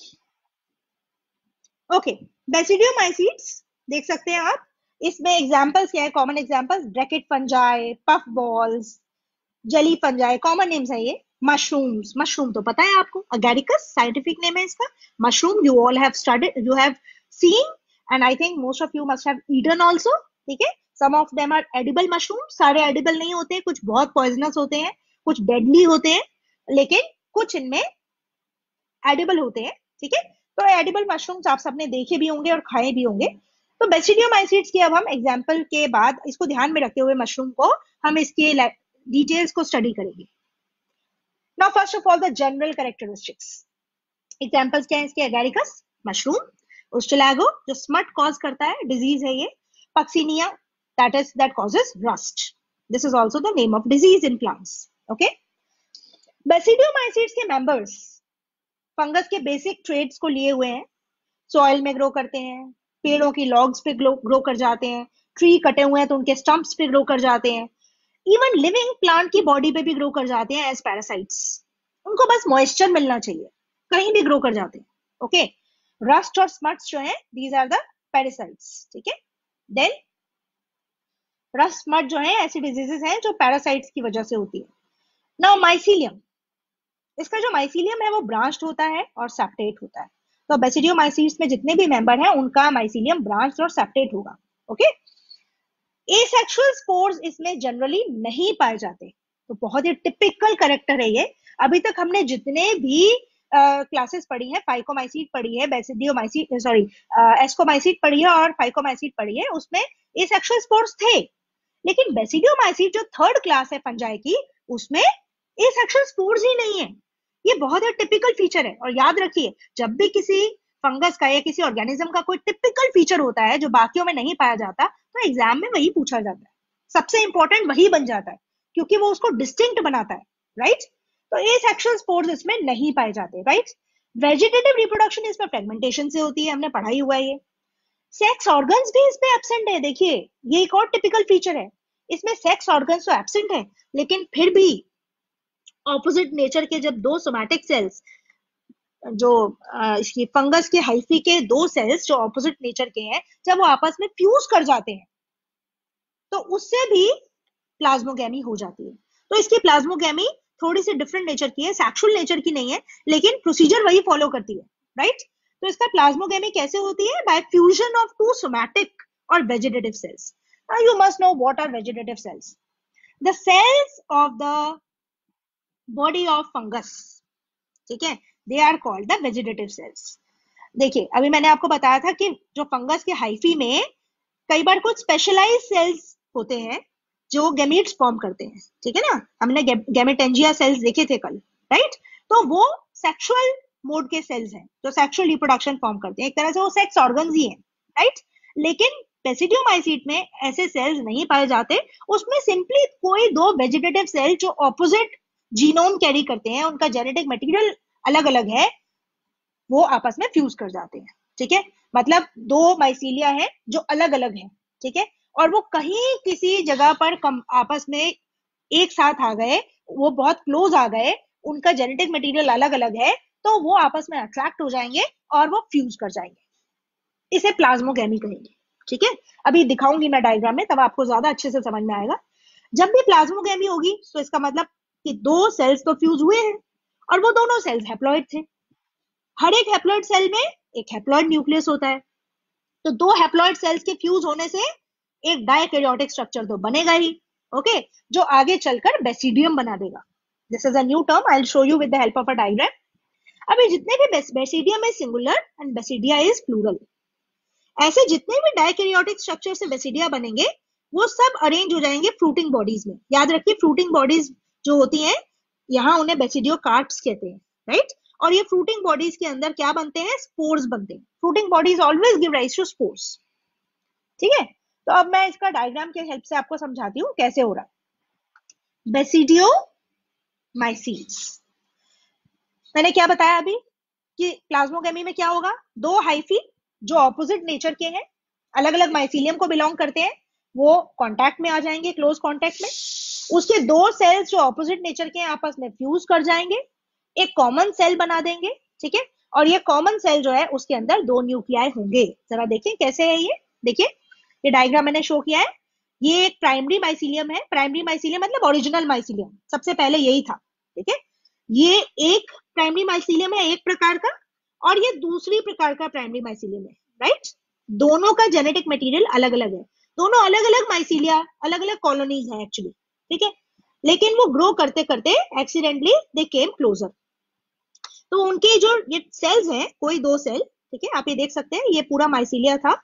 Okay, basidiomycetes देख सकते हैं आप, इसमें एग्जांपल्स क्या है, common examples, bracket fungi, puff balls, jelly fungi, common names है ये। मशरूम्स, मशरूम तो पता है आपको, अगैरिकस साइंटिफिक नेम है इसका। Mushroom you all have studied, you have seen, and I think most of you must have eaten also, ठीक है। Some of them are edible mushroom, सारे एडिबल नहीं होते, कुछ बहुत पॉइजनस होते हैं, कुछ डेडली होते हैं, लेकिन कुछ इनमें एडिबल होते हैं, ठीक है। तो एडिबल मशरूम्स आप सबने देखे भी होंगे और खाए भी होंगे। तो बेसिडियोमाइसीट्स की अब हम एग्जांपल के बाद इसको ध्यान में रखते हुए मशरूम को हम इसके डिटेल्स को स्टडी करेंगे। Now first of all the general characteristics, examples क्या है इसके, एगैरिकस मशरूम, उस्टिलागो जो स्मट कॉज करता है, डिजीज है ये, Puccinia that causes rust, this is also the name of disease in plants, okay। Basidiomycetes के मेंबर्स फंगस के बेसिक ट्रेड्स को लिए हुए हैं, सॉइल में ग्रो करते हैं, पेड़ों की लॉग्स पे ग्रो कर जाते हैं, ट्री कटे हुए हैं तो उनके स्टम्प्स पे ग्रो कर जाते हैं, इवन लिविंग प्लांट की बॉडी पे भी ग्रो कर जाते हैं एज पैरासाइट्स। उनको बस मॉइस्चर मिलना चाहिए, कहीं भी ग्रो कर जाते हैं, ओके। रस्ट और स्मट्स जो है, दीज आर द पैरासाइट्स, ठीक है। देन रस्ट स्मट जो है ऐसी डिजीजेस हैं जो पैरासाइट्स की वजह से होती है। नाउ माइसीलियम, इसका जो माइसीलियम है वो ब्रांच्ड होता है और सेप्टेट होता है। तो बेसिडियोमाइसीट्स में जितने भी मेंबर हैं उनका माइसीलियम ब्रांच्ड और सेप्टेट होगा, ओके। एसेक्सुअल स्पोर्स इसमें जनरली नहीं पाए जाते, तो बहुत ही टिपिकल कैरेक्टर है ये। अभी तक हमने जितने भी क्लासेस पढ़ी है, फाइकोमाइसीट पढ़ी है, बेसिडियोमाइसीट सॉरी एस्कोमाइसीट पढ़ी है और फाइकोमाइसीट पढ़ी है, उसमें एसेक्सुअल स्पोर्स थे, लेकिन बेसिडियोमाइसीट जो थर्ड क्लास है फंजाई की, उसमें एसेक्सुअल स्पोर्स ही नहीं है। ये बहुत ही टिपिकल फीचर है, और याद रखिए जब भी किसी फंगस का या किसी ऑर्गेनिज्म का कोई टिपिकल फीचर होता है जो बाकियों में नहीं पाया जाता, तो एग्जाम में वही पूछा जाता है, सबसे इंपॉर्टेंट वही बन जाता है, क्योंकि वो उसको डिस्टिंक्ट बनाता है, राइट। तो एसेक्सुअल स्पोर्स इसमें नहीं पाए जाते, राइट। वेजिटेटिव रिप्रोडक्शन इसमें फ्रेगमेंटेशन से होती है, हमने पढ़ा ही हुआ है ये। सेक्स ऑर्गन्स भी इसमें एब्सेंट है, देखिए ये एक और टिपिकल फीचर है, इसमें सेक्स ऑर्गन्स तो एब्सेंट है, लेकिन फिर भी ऑपोजिट नेचर के जब दो सोमैटिक सेल्स, जो इसकी फंगस के हाइफी के दो सेल्स जो ऑपोजिट नेचर के हैं, जब वो आपस में फ्यूज कर जाते हैं तो उससे भी प्लाज्मोगैमी हो जाती है। तो इसकी प्लाज्मोगैमी थोड़ी सी डिफरेंट नेचर की है, सेक्सुअल नेचर की नहीं है, लेकिन प्रोसीजर वही फॉलो करती है, राइट। तो इसका प्लाज्मोगैमी कैसे होती है, by fusion of two somatic और vegetative cells. You must know what are vegetative cells, the cells of the body of fungus, ठीक है, they are called the vegetative cells. देखिए अभी मैंने आपको बताया था कि जो फंगस के हाइफी में कई बार कुछ स्पेशलाइज सेल्स होते हैं जो गैमीट्स फॉर्म करते हैं, ठीक है ना, हमने गैमेटेंजिया सेल्स देखे थे कल, राइट। तो वो सेक्सुअल मोड के सेल्स हैं जो सेक्सुअल रिप्रोडक्शन फॉर्म करते हैं, एक तरह से वो सेक्स ऑर्गन्स ही हैं, राइट। लेकिन बेसिडियोमाइसीट में ऐसे सेल्स नहीं पाए जाते, उसमें सिंपली कोई दो वेजिटेटिव सेल जो ऑपोजिट जीनोम कैरी करते हैं, उनका जेनेटिक मटेरियल अलग अलग है, वो आपस में फ्यूज कर जाते हैं। ठीक है, मतलब दो माइसीलिया है जो अलग अलग है। ठीक है, और वो कहीं किसी जगह पर आपस में एक साथ आ गए, वो बहुत क्लोज आ गए, उनका जेनेटिक मटेरियल अलग अलग है, तो वो आपस में अट्रैक्ट हो जाएंगे और वो फ्यूज कर जाएंगे। इसे प्लाज्मोगेमी कहेंगे। ठीक है, अभी दिखाऊंगी मैं डायग्राम में, तब आपको ज्यादा अच्छे से समझ में आएगा। जब भी प्लाज्मोगेमी होगी तो इसका मतलब कि दो सेल्स तो फ्यूज हुए हैं, और वो दोनों सेल्स हैप्लॉइड थे। हर एक हैप्लॉइड सेल में एक हैप्लॉइड न्यूक्लियस होता है, तो दो हैप्लॉइड सेल्स के फ्यूज होने से एक डायकैरियोटिक स्ट्रक्चर तो बनेगा ही। ओके, जो आगे चलकर बेसिडियम बना देगा। This is a new term, I will show you with the help of a diagram. अभी जितने भी basidium is singular and basidia is plural, ऐसे जितने भी डायकैरियोटिक स्ट्रक्चर से बेसिडिया बनेंगे वो सब अरेंज हो जाएंगे फ्रूटिंग बॉडीज में। याद रखिए, फ्रूटिंग बॉडीज जो होती हैं यहाँ उन्हें बेसिडियो कार्प्स कहते हैं, राइट। और ये फ्रूटिंग बॉडीज के अंदर क्या बनते हैं, स्पोर्स बनते हैं। Fruiting bodies always give rise to spores. ठीक है, तो अब मैं इसका डायग्राम के हेल्प से आपको समझाती हूँ कैसे हो रहा है। बेसिडियो माइसील्स, मैंने क्या बताया अभी कि प्लाज्मोगेमी में क्या होगा, दो हाइफी जो ऑपोजिट नेचर के हैं, अलग अलग माइसीलियम को बिलोंग करते हैं, वो कांटेक्ट में आ जाएंगे, क्लोज कांटेक्ट में। उसके दो सेल्स जो ऑपोजिट नेचर के हैं आपस में फ्यूज कर जाएंगे, एक कॉमन सेल बना देंगे। ठीक है, और ये कॉमन सेल जो है उसके अंदर दो न्यूक्लियाई होंगे। जरा देखिए कैसे है ये, देखिए ये डायग्राम मैंने शो किया है। ये एक प्राइमरी माइसीलियम है, प्राइमरी माइसीलियम मतलब ओरिजिनल माइसीलियम, सबसे पहले यही था। ठीक है, ये एक प्राइमरी माइसीलियम है एक प्रकार का, और ये दूसरी प्रकार का प्राइमरी माइसीलियम है, राइट। दोनों का जेनेटिक मटेरियल अलग अलग है, दोनों अलग अलग माइसीलिया, अलग अलग कॉलोनीज है एक्चुअली। ठीक है, लेकिन वो ग्रो करते करते एक्सीडेंटली दे केम क्लोजर। तो उनके जो ये सेल्स हैं, कोई दो सेल, ठीक है, आप ये देख सकते हैं, ये पूरा माइसीलिया था,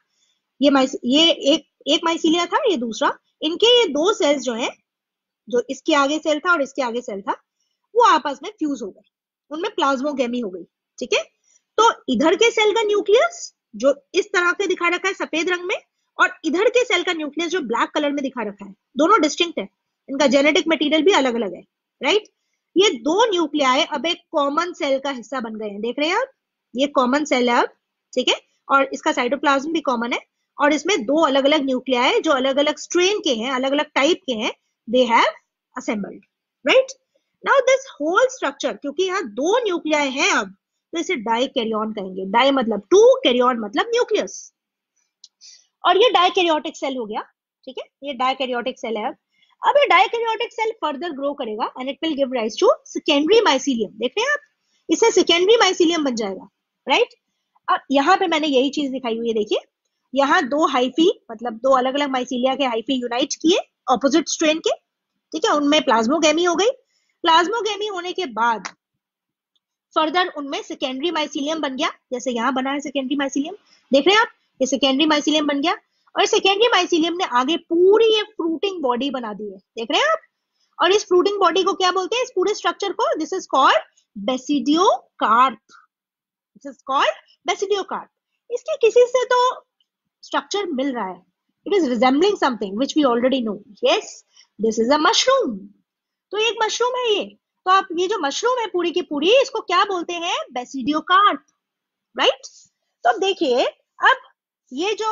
ये एक माइसीलिया था, ये दूसरा। इनके ये दो सेल्स जो हैं, जो इसके आगे सेल था और इसके आगे सेल था, वो आपस में फ्यूज हो गए, उनमें प्लाज्मोगेमी हो गई। ठीक है, तो इधर के सेल का न्यूक्लियस जो इस तरह से दिखा रखा है सफेद रंग में, और इधर के सेल का न्यूक्लियस जो ब्लैक कलर में दिखा रखा है, दोनों डिस्टिंक्ट है, इनका जेनेटिक मटेरियल भी अलग अलग है, राइट। ये दो न्यूक्लियाई अब एक कॉमन सेल का हिस्सा बन गए हैं, देख रहे हैं आप, ये कॉमन सेल है अब। ठीक है, और इसका साइटोप्लाज्म भी कॉमन है, और इसमें दो अलग अलग न्यूक्लियाई जो अलग अलग स्ट्रेन के हैं, अलग अलग टाइप के हैं, they have assembled, right. Now this whole structure, क्योंकि यहाँ दो न्यूक्लियाई हैं अब, तो इसे डाइकैरियन कहेंगे। डाई मतलब टू, कैरियन मतलब न्यूक्लियस, और ये डाइकैरियोटिक सेल हो गया। ठीक है, ये डाइकैरियोटिक सेल है। अब ये डाइकैरियोटिक सेल फर्दर ग्रो करेगा and it will give rise to secondary mycelium. देख रहे हैं आप, इससे सेकेंडरी माइसीलियम बन जाएगा, राइट। अब यहाँ पे मैंने यही चीज दिखाई हुई है, देखिए यहाँ दो हाइफी, मतलब दो अलग अलग माइसीलिया के हाइफी यूनाइट किए ऑपोजिट स्ट्रेन के। ठीक है, उनमें प्लाज्मोगेमी हो गई। प्लाज्मोगेमी होने के बाद फर्दर उनमें सेकेंडरी माइसीलियम बन गया, जैसे यहाँ बना है सेकेंडरी माइसीलियम, देख रहे हैं आप, ये सेकेंडरी माइसीलियम बन गया। और सेकेंडरी माइसीलियम ने आगे पूरी ये फ्रूटिंग बॉडी बना दी है, देख रहे हैं आप। और इस फ्रूटिंग बॉडी को क्या बोलते हैं, इस पूरे स्ट्रक्चर को, this is called basidiocarp. This is called basidiocarp. इसके किसी से तो स्ट्रक्चर मिल रहा है, it is resembling something which we already know. Yes, this is a mushroom. तो एक मशरूम है ये। तो आप ये जो मशरूम है पूरी की पूरी, इसको क्या बोलते हैं, बेसिडियोकार्प, राइट। तो अब देखिए, अब ये जो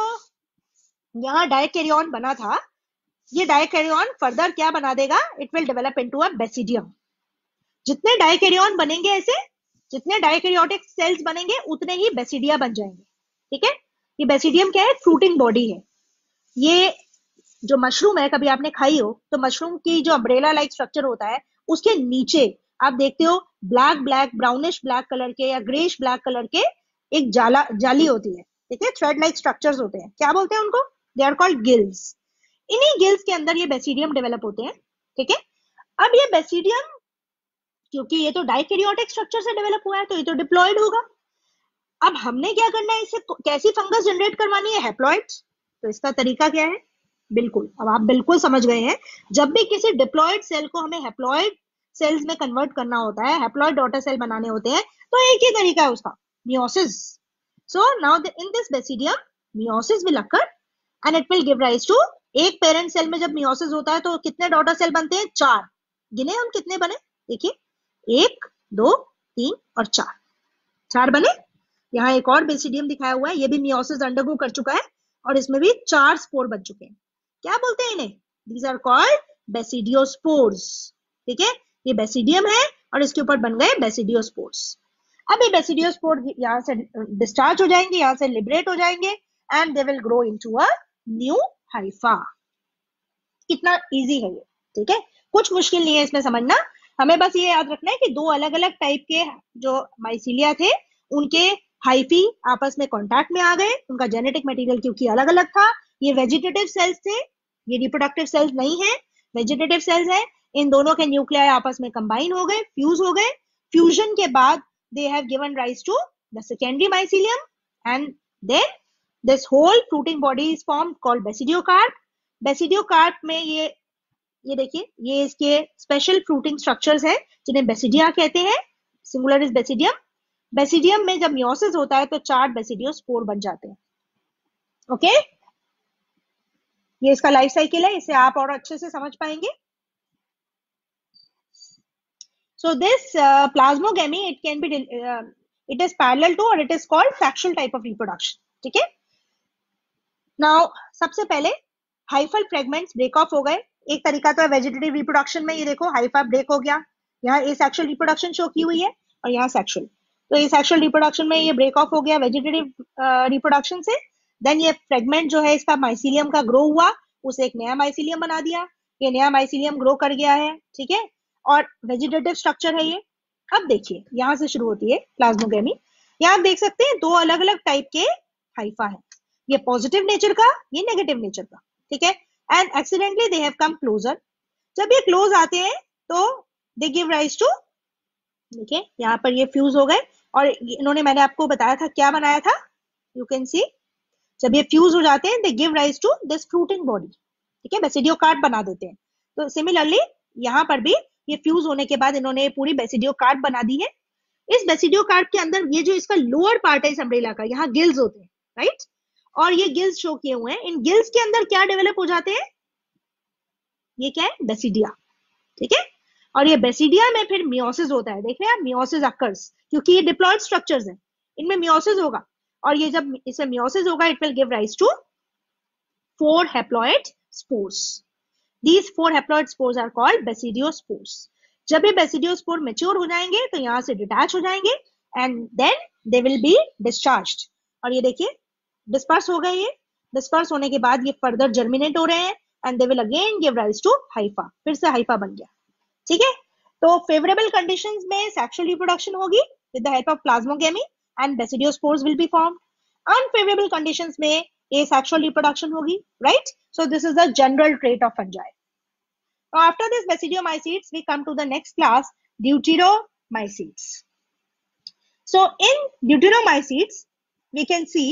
यहाँ डाइकैरियन बना था, ये डाइकैरियन फर्दर क्या बना देगा, it will develop into a basidium. जितने डाइकैरियन बनेंगे ऐसे, जितने डाइकैरियोटिक सेल्स बनेंगे उतने ही बेसिडिया बन जाएंगे। ठीक है, ये बेसिडियम क्या है, फ्रूटिंग बॉडी है। ये जो मशरूम है, कभी आपने खाई हो तो मशरूम की जो अम्ब्रेला लाइक स्ट्रक्चर होता है, उसके नीचे आप देखते हो black black brownish black colour के या ग्रेश ब्लैक कलर के एक जाली होती है। ठीक है, थ्रेड लाइक स्ट्रक्चर्स होते हैं, क्या बोलते हैं उनको, दे आर कॉल्ड गिल्स। इन्हीं गिल्स के अंदर ये बेसिडियम डेवलप होते हैं। ठीक है, अब ये बेसिडियम, क्योंकि ये तो डाइकैरियोटिक स्ट्रक्चर से डेवलप हुआ है, तो ये तो डिप्लॉयड होगा। अब हमने क्या करना है, इसे कैसी फंगस जनरेट करवानी है, हैप्लॉइड्स। तो इसका तरीका क्या है, बिल्कुल, अब आप बिल्कुल समझ गए हैं। जब भी किसी डिप्लॉयड सेल को हमें हैप्लॉइड सेल्स में कन्वर्ट करना होता है, हैप्लॉइड डॉटर सेल बनाने होते हैं, तो एक ही तरीका है उसका, meiosis. So now in this basidium meiosis will occur and it will give rise to, एक पेरेंट सेल में जब मियोसिस होता है तो कितने डॉटर सेल बनते हैं, चार। गिने हम कितने बने, देखिए 1 2 3 और 4 बने। यहाँ एक और बेसिडियम दिखाया हुआ है, ये भी मियोसिस अंडरगो कर चुका है और इसमें भी 4 स्पोर बन चुके हैं। क्या बोलते हैं इन्हें? These are called basidiospores. ठीक है, ये बेसिडियम है और इसके ऊपर बन गए बेसिडियोस्पोर्स। अब ये बेसिडियोस्पोर यहाँ से डिस्चार्ज हो जाएंगे, यहाँ से लिबरेट हो जाएंगे and they will grow into a new hypha. कितना इजी है ये। ठीक है, कुछ मुश्किल नहीं है इसमें समझना। हमें बस ये याद रखना है कि दो अलग अलग टाइप के जो माइसीलिया थे उनके हाइफी आपस में कांटेक्ट में आ गए, उनका जेनेटिक मटेरियल क्योंकि अलग अलग था। ये वेजिटेटिव सेल्स थे, ये रिप्रोडक्टिव सेल्स नहीं है, वेजिटेटिव सेल्स है। इन दोनों के न्यूक्लियाई आपस में कंबाइन हो गए, फ्यूज हो गए। फ्यूजन के बाद they have given rise to the secondary mycelium and then this whole fruiting body is formed called basidiocarp. Basidiocarp में ये देखिए, ये इसके स्पेशल फ्रूटिंग स्ट्रक्चर्स है जिन्हें बेसिडिया कहते हैं। Singular is basidium. बेसिडियम में जब मियोसिस होता है तो 4 बेसिडियोस्पोर बन जाते हैं। ओके, ये इसका लाइफ साइकिल है, इसे आप और अच्छे से समझ पाएंगे। So this plasmogamy, it can be it is parallel to or it is called sexual type of reproduction. ठीक है, नाउ सबसे पहले हाइफल फ्रेगमेंट्स ब्रेक ऑफ हो गए। एक तरीका तो है वेजिटेटिव रिप्रोडक्शन में, ये देखो हाइफा ब्रेक हो गया, यहाँ ए सेक्सुअल रिप्रोडक्शन शो की हुई है और यहाँ सेक्सुअल। तो ये सेक्सुअल रिप्रोडक्शन में ये ब्रेक ऑफ हो गया वेजिटेटिव रिप्रोडक्शन से। देन ये फ्रेगमेंट जो है इसका माइसीलियम का ग्रो हुआ, उसे एक नया माइसीलियम बना दिया, ये नया माइसीलियम ग्रो कर गया है। ठीक है, और वेजिटेटिव स्ट्रक्चर है ये। अब देखिए यहाँ से शुरू होती है प्लाज्मोगेमी। यहाँ आप देख सकते हैं दो अलग अलग टाइप के हाइफा है, ये पॉजिटिव नेचर का, ये नेगेटिव नेचर का। ठीक है, and accidentally they have come closer. जब ये क्लोज आते हैं तो दे गिव राइज टू, देखिए यहाँ पर ये फ्यूज हो गए और इन्होंने, मैंने आपको बताया था क्या बनाया था, यू कैन सी। जब ये फ्यूज हो जाते हैं they give rise to this fruiting body. ठीक है, बेसिडियोकार्प बना देते हैं। तो सिमिलरली यहाँ पर भी ये फ्यूज होने के बाद इन्होंने पूरी बेसिडियोकार्प बना दी है। इस बेसिडियोकार्प के अंदर ये जो इसका लोअर पार्ट है इस अम्ब्रेला का, यहाँ गिल्स होते हैं, राइट, और ये गिल्स शो किए हुए हैं। इन गिल्स के अंदर क्या डेवलप हो जाते हैं, ये क्या है, बेसिडिया। ठीक है, और ये बेसिडिया में फिर मियोसिस होता है। देख रहे हैं आप, मियोसिस अकर्स, क्योंकि ये डिप्लॉयड स्ट्रक्चर्स हैं, इनमें मियोसिस होगा और ये जब इसमें मियोसिस होगा it will give rise to 4 haploid spores. These 4 haploid spores are called basidiospores. जब ये बेसिडियोस्पोर मेच्योर हो जाएंगे तो यहाँ से डिटैच हो जाएंगे and then they will be discharged. और ये देखिए डिस्पर्स हो गए, ये डिस्पर्स होने के बाद ये फर्दर जर्मिनेट हो रहे हैं and they will again give rise to hypha, फिर से हाइफा बन गया। ठीक है, तो फेवरेबल कंडीशंस में सेक्सुअल रिप्रोडक्शन होगी with the help of plasmogamy and basidiospores will be formed. Unfavourable conditions में asexual reproduction होगी, right? So this is the general trait of fungi. Now after this basidiomycetes, we come to the next class, deuteromycetes. So in deuteromycetes, we can see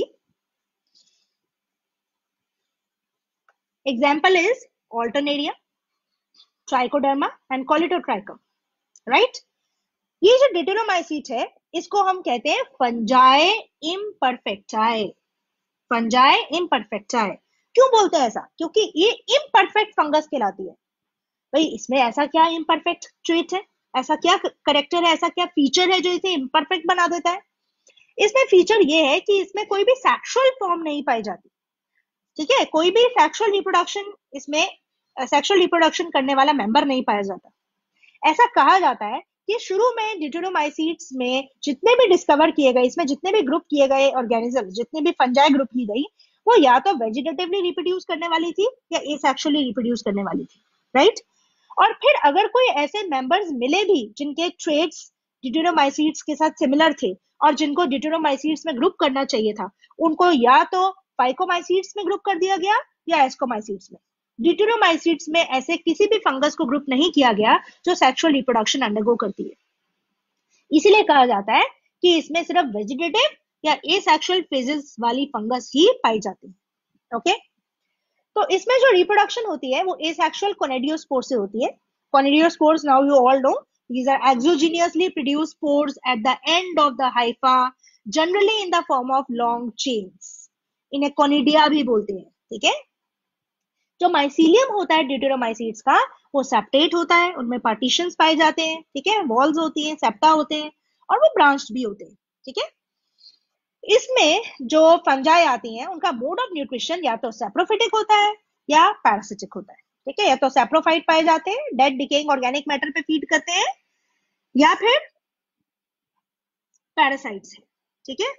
example is Alternaria, Trichoderma and Colletotrichum, right? ये जो deuteromycete है इसको हम कहते हैं fungi imperfecti। Fungi imperfecti. क्यों बोलते हैं ऐसा? क्योंकि ये इम्परफेक्ट फंगस कहलाती है। भाई इसमें ऐसा क्या इम्परफेक्ट ट्रेट है, ऐसा क्या करेक्टर है, ऐसा क्या फीचर है जो इसे इम्परफेक्ट बना देता है? इसमें फीचर ये है कि इसमें कोई भी सेक्सुअल फॉर्म नहीं पाई जाती। ठीक है, कोई भी सेक्सुअल रिप्रोडक्शन, इसमें सेक्सुअल रिप्रोडक्शन करने वाला मेंबर नहीं पाया जाता। ऐसा कहा जाता है कि शुरू में ड्यूटेरोमाइसीट्स में जितने भी डिस्कवर किए गए, इसमें जितने भी ग्रुप किए गए ऑर्गेनिज्म, जितने भी फंजाई ग्रुप की गई, वो या तो वेजिटेटिवली रिप्रोड्यूस करने वाली थी या एसेक्सुअली रिप्रोड्यूस करने वाली थी, राइट। और फिर अगर कोई ऐसे मेंबर्स मिले भी जिनके ट्रेट्स ड्यूटेरोमाइसीट्स के साथ सिमिलर थे और जिनको ड्यूटेरोमाइसीट्स में ग्रुप करना चाहिए था, उनको या तो फाइकोमाइसीट्स में ग्रुप कर दिया गया या एस्कोमाइसीट्स में। ड्यूटेरोमाइसीट्स में ऐसे किसी भी फंगस को ग्रुप नहीं किया गया जो सेक्सुअल रिप्रोडक्शन अंडरगो करती है। इसीलिए कहा जाता है कि इसमें सिर्फ वेजिटेटिव या एसेक्सुअल फेजेस वाली फंगस ही पाई जाती है। ओके, तो इसमें जो रिप्रोडक्शन होती है वो एसेक्सुअल कोनिडियोस्पोर से होती है। Conidiospores, now you all know, these are exogenously produced spores at the end of the hypha, generally in the form of long chains. इन्हें कोनिडिया भी बोलते हैं। ठीक है, जो माइसीलियम होता है ड्यूटेरोमाइसीट्स का वो सेप्टेट होता है, उनमें पार्टीशंस पाए जाते हैं, ठीक है, वॉल्स होती हैं, सेप्टा होते हैं, और वो ब्रांच्ड भी होते हैं, ठीक है। इसमें जो फंजाई आती हैं उनका मोड ऑफ न्यूट्रिशन या तो सैप्रोफिटिक होता है या पैरासिटिक होता है, ठीक है। या तो सैप्रोफाइट पाए जाते हैं, डेड डिकेइंग ऑर्गेनिक मैटर पे फीड करते हैं, या फिर पैरासाइट्स है, ठीक है।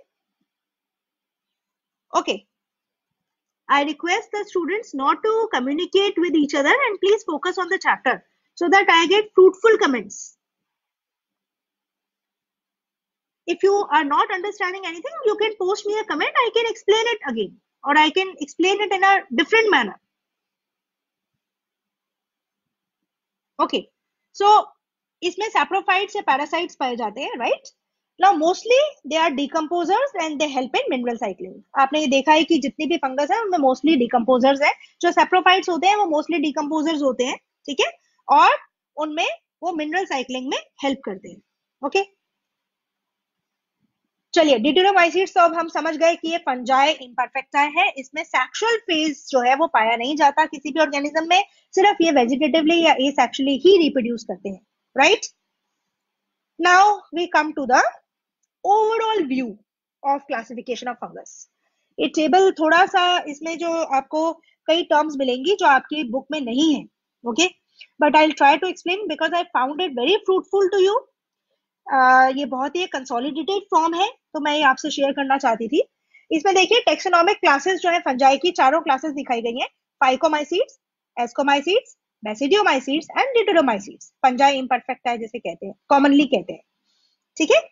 Okay, I request the students not to communicate with each other and please focus on the chapter so that I get fruitful comments. If you are not understanding anything, you can post me a comment. I can explain it again, or I can explain it in a different manner. Okay, so इसमें saprophytes या parasites पाए जाते हैं, right? Now mostly they are decomposers and they help in mineral cycling. आपने ये देखा है कि जितनी भी फंगस है उनमें मोस्टली decomposers है। जो saprophytes होते हैं वो मोस्टली decomposers होते हैं, ठीक है, और उनमें वो मिनरल साइक्लिंग में हेल्प करते हैं। ओके, चलिए, डिट्यूरोमाइसीट्स तो अब हम समझ गए कि ये फंजाई इम्परफेक्टा है, इसमें सेक्सुअल फेज जो है वो पाया नहीं जाता किसी भी ऑर्गेनिज्म में, सिर्फ ये वेजिटेटिवली या एसेक्सुअली ही रिप्रोड्यूस करते हैं, right. Now we come to the overall view of classification of fungus. ये टेबल थोड़ा सा, इसमें जो आपको कई टर्म्स मिलेंगी जो आपकी बुक में नहीं है, okay, but I try to explain because I found it very fruitful to you. ये बहुत ही कंसोलिडेटेड फॉर्म है, तो मैं ये आपसे शेयर करना चाहती थी। इसमें देखिए टेक्सोनोमिक क्लासेस जो है फंजाई की, चारों क्लासेस दिखाई गई हैं, phycomycetes, ascomycetes, basidiomycetes and deuteromycetes. Fungi imperfecti है जिसे कहते हैं, कॉमनली कहते हैं, ठीक है।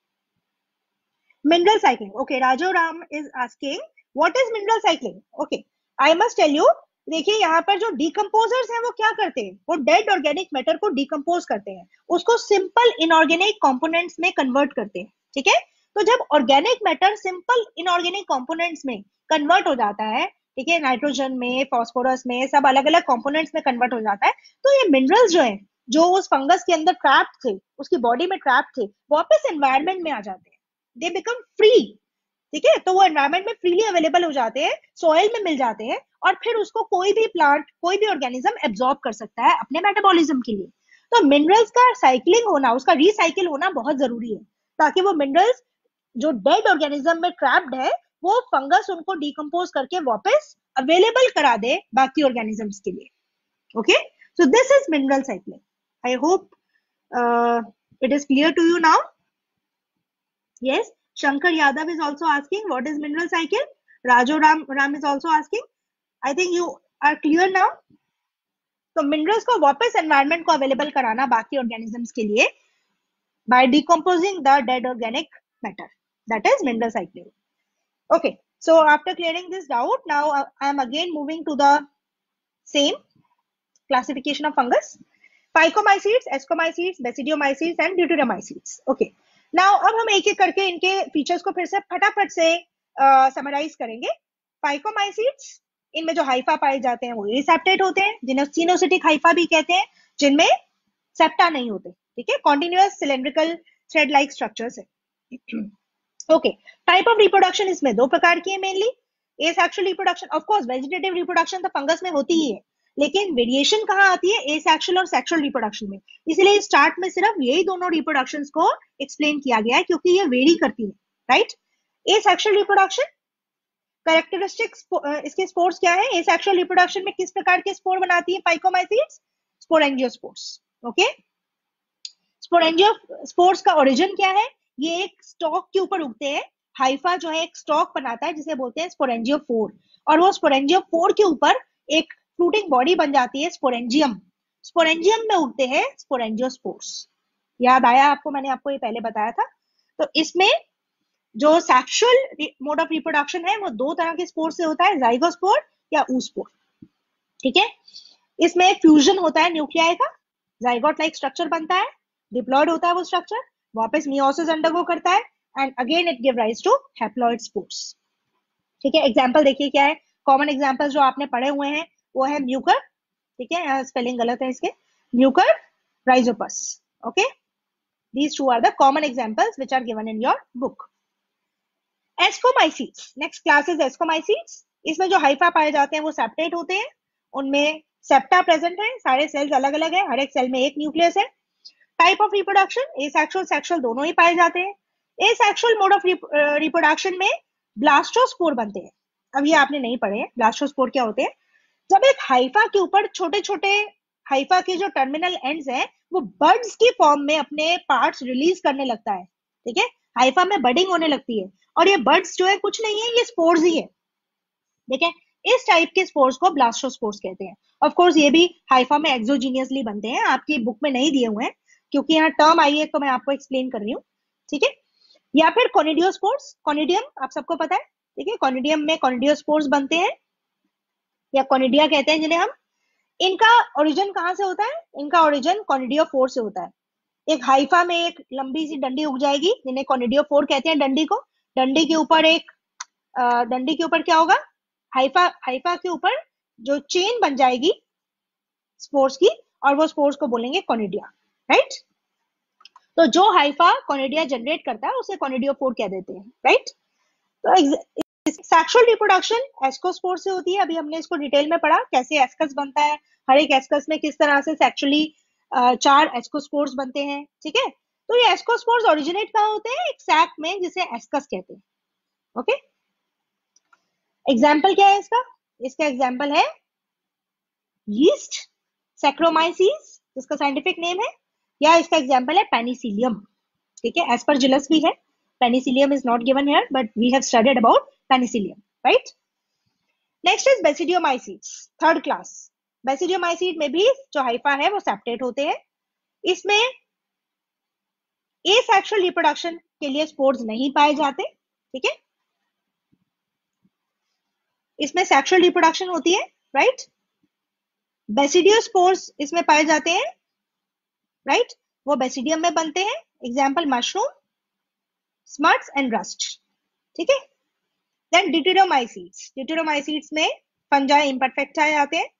Mineral cycling, okay, Rajo Ram is asking what is mineral cycling. Okay, I must tell you, देखिए यहाँ पर जो डिकम्पोजर्स हैं वो क्या करते हैं, वो डेड ऑर्गेनिक मैटर को डिकम्पोज करते हैं, उसको सिंपल इनऑर्गेनिक कंपोनेंट्स में कन्वर्ट करते हैं, ठीक है। तो जब organic matter simple inorganic components में कन्वर्ट हो जाता है, ठीक है, नाइट्रोजन में, फास्फोरस में, सब अलग अलग कंपोनेंट्स में कन्वर्ट हो जाता है, तो ये मिनरल्स जो है जो उस फंगस के अंदर ट्रैप्ड थे, उसकी बॉडी में ट्रैप्ड थे, वापस एनवायरमेंट में आ जाते हैं, दे बिकम फ्री, ठीक है। तो वो एनवायरमेंट में फ्रीली अवेलेबल हो जाते हैं, सॉइल में मिल जाते हैं, और फिर उसको कोई भी प्लांट, कोई भी ऑर्गेनिज्म एब्जॉर्ब कर सकता है अपने मेटाबॉलिज्म के लिए। तो मिनरल्स का साइक्लिंग होना, उसका रिसाइकिल होना बहुत जरूरी है, ताकि वो मिनरल्स जो डेड ऑर्गेनिज्म में ट्रैप्ड है, वो फंगस उनको डिकम्पोज करके वापस अवेलेबल करा दे बाकी ऑर्गेनिजम्स के लिए। Okay, so this is mineral cycling. I hope it is clear to you now. Yes, Shankar Yadav is also asking what is mineral cycle. Rajo Ram is also asking. I think you are clear now. तो minerals को वापस environment को available कराना बाकी organisms के लिए by decomposing the dead organic matter, that is mineral cycling. Okay, so after clearing this doubt, now I am again moving to the same classification of fungus: Phycomycetes, Ascomycetes, Basidiomycetes and Deuteromycetes. Okay, now अब हम एक एक करके इनके features को फिर से फटाफट से समराइज करेंगे। Phycomycetes, इनमें जो हाइफा पाए जाते हैं वो एसेप्टेट होते हैं, जिन्हें सिनोसिटिक हाइफा भी कहते हैं, जिनमें सेप्टा नहीं होते, ठीक है, continuous cylindrical thread like structures है। ओके, टाइप ऑफ रिप्रोडक्शन इसमें दो प्रकार की है mainly, asexual reproduction, of course vegetative reproduction तो फंगस में होती ही है, लेकिन वेरिएशन कहाँ आती है, एसेक्सुअल और सेक्सुअल रिप्रोडक्शन में। इसलिए स्टार्ट में सिर्फ यही दोनों रिप्रोडक्शंस को एक्सप्लेन किया गया है, क्योंकि ये वेरी करती है, राइट। एसेक्सुअल रिप्रोडक्शन कैरेक्टरिस्टिक्स, इसके स्पोर्स क्या है, एसेक्सुअल रिप्रोडक्शन में किस प्रकार के स्पोर बनाती है फाइकोमाइसीट्स, स्पोरेंजियोस्पोर्स। ओके, स्पोरेंजियोस्पोर्स का ओरिजिन क्या है, ये एक स्टॉक के ऊपर उगते हैं, हाइफा जो है एक स्टॉक बनाता है जिसे बोलते हैं स्पोरेंजियोफोर, और वो स्पोरेंजियोफोर के ऊपर एक फ्रूटिंग बॉडी बन जाती है स्पोरेंजियम, स्पोरेंजियम में उगते हैं स्पोरेंजियोस्पोर्स। याद आया आपको, मैंने आपको ये पहले बताया था। तो इसमें जो सेक्सुअल मोड ऑफ रिप्रोडक्शन है वो दो तरह के स्पोर से होता है, जाइगोस्पोर या oospore, ठीक है। इसमें फ्यूजन होता है न्यूक्लियाई का, जाइगोट लाइक स्ट्रक्चर बनता है, डिप्लॉयड होता है वो स्ट्रक्चर, वापस मियोसिस अंडरगो करता है, and again it give rise to haploid spores, ठीक है। एग्जांपल देखिए क्या है, कॉमन एग्जांपल्स जो आपने पढ़े हुए हैं वो है म्यूकर, ठीक है, स्पेलिंग गलत है इसके, Mucor, Rhizopus. Okay, these two are the common examples which are given in your book. Ascomycetes, next class is ascomycetes. इसमें जो हाइफा पाए जाते हैं वो सेप्टेट होते हैं, उनमें सेप्टा प्रेजेंट है, सारे सेल्स अलग अलग है, हर एक सेल में एक न्यूक्लियस है। Type of reproduction asexual sexual दोनों ही पाए जाते हैं। एसेक्सुअल मोड ऑफ रिप्रोडक्शन में ब्लास्टोस्पोर बनते हैं। अब ये आपने नहीं पढ़े हैं ब्लास्टोस्पोर क्या होते हैं। जब एक हाइफा के ऊपर छोटे छोटे हाइफा के जो टर्मिनल एंड्स हैं वो बड्स की फॉर्म में अपने पार्ट्स रिलीज करने लगता है, ठीक है, हाइफा में बडिंग होने लगती है, और ये बड्स जो है कुछ नहीं है, ये स्पोर्स ही है, ठीक है। इस टाइप के स्पोर्स को ब्लास्टोस्पोर्स कहते हैं। ऑफ कोर्स ये भी हाइफा में एक्सोजीनियसली बनते हैं, आपकी बुक में नहीं दिए हुए हैं क्योंकि यहाँ टर्म आई है तो मैं आपको एक्सप्लेन कर रही हूँ, ठीक है। या फिर कॉनिडियोस्पोर्स, कॉनिडियम आप सबको पता है, ठीक है, कॉनिडियम में कॉनिडियोस्पोर्स बनते हैं या कॉनिडिया कहते हैं जिन्हें हम। इनका ओरिजिन कहाँ से होता है, इनका ओरिजिन कॉनिडियोफोर से होता है। एक हाइफा में एक लंबी सी डंडी उग जाएगी जिन्हें कॉनिडियोफोर कहते हैं, डंडी को, डंडी के ऊपर एक डंडी के ऊपर क्या होगा, हाइफा हाइफा के ऊपर जो चेन बन जाएगी स्पोर्स की, और वो स्पोर्स को बोलेंगे कॉनिडिया, राइट। तो जो हाइफा कॉनिडिया जनरेट करता है उसे कॉनिडियोफोर कह देते हैं, राइट। तो सेक्सुअल रिप्रोडक्शन एस्कोस्पोर से होती है, अभी हमने इसको डिटेल में पढ़ा कैसे एस्कस बनता है, हर एक एस्कस में किस तरह से सेक्सुअली 4 एस्कोस्पोर्स बनते हैं, ठीक है। तो ये एस्कोस्पोर्स ओरिजिनेट कहाँ होते हैं, एक सैक में जिसे एस्कस कहते हैं, ओके। एग्जाम्पल क्या है इसका, इसका एग्जाम्पल है यीस्ट, सैक्रोमाइसीस जिसका साइंटिफिक नेम है, या इसका एग्जाम्पल है पेनिसिलियम, ठीक है। एस्परजिलस भी है, Penicillium is not given here but we have studied about Penicillium, right. Next is basidiomycetes, third class. Basidiomycete में भी जो हाइफा है वो सेप्टेट होते हैं। इसमें एसेक्सुअल रिप्रोडक्शन के लिए स्पोर्स नहीं पाए जाते, ठीक है, इसमें सेक्सुअल रिप्रोडक्शन होती है, राइट। बेसिडियोस्पोर्स इसमें पाए जाते हैं, राइट, वो बेसिडियम में बनते हैं, example mushroom, smuts and rust, ठीक है। देन डिटेरोमाइसीट्स, डिटेरोमाइसीट्स में फंजाई इम्परफेक्टाई आते हैं,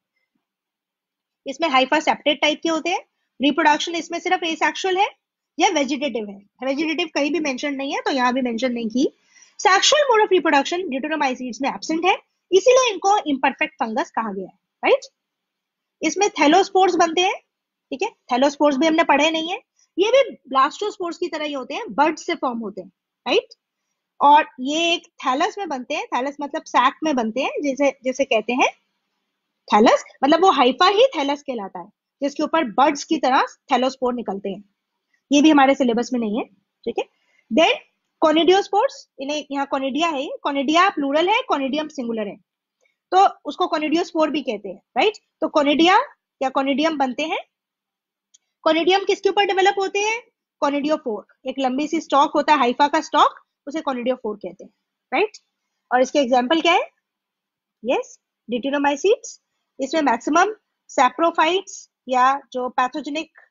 इसमें हाइफा सेप्टेट टाइप के होते हैं। रिप्रोडक्शन इसमें सिर्फ एसेक्सुअल है या वेजिटेटिव है, वेजिटेटिव कहीं भी मेंशन नहीं है तो यहाँ भी मेंशन नहीं की। Sexual mode of reproduction deuteromycetes में एब्सेंट है, इसीलिए इनको इम्परफेक्ट फंगस कहा गया है, राइट। इसमें थैलोस्पोर्स बनते हैं, ठीक है, थैलोस्पोर्स भी हमने पढ़े नहीं है, ये भी ब्लास्टोस्पोर्स की तरह ही होते हैं, बर्ड से फॉर्म होते हैं, राइट। और ये एक थैलस में बनते हैं, थैलस मतलब सैक में बनते हैं, जैसे जैसे कहते हैं थैलस, मतलब वो हाइफा ही थैलस कहलाता है जिसके ऊपर बर्ड्स की तरह थैलोस्पोर निकलते हैं, ये भी हमारे सिलेबस में नहीं है, ठीक है। देन कॉनिडियोस्पोर्स, इन्हें यहाँ कॉनिडिया है, कॉनिडिया प्लूरल है, कॉनिडियम सिंगुलर है, तो उसको कॉनिडियोस्पोर भी कहते हैं, राइट। तो कॉनिडिया या कॉनिडियम बनते हैं। कॉनिडियम किसके ऊपर डेवलप होते हैं, कॉनिडियोफोर, एक लंबी सी स्टॉक होता है हाइफा का स्टॉक, उसे कॉनिडियोफोर कहते हैं, राइट। और इसके एग्जाम्पल क्या है, यस, डिटेरोमाइसीट्स, इसमें मैक्सिमम सैप्रोफाइट्स या जो पैथोजेनिक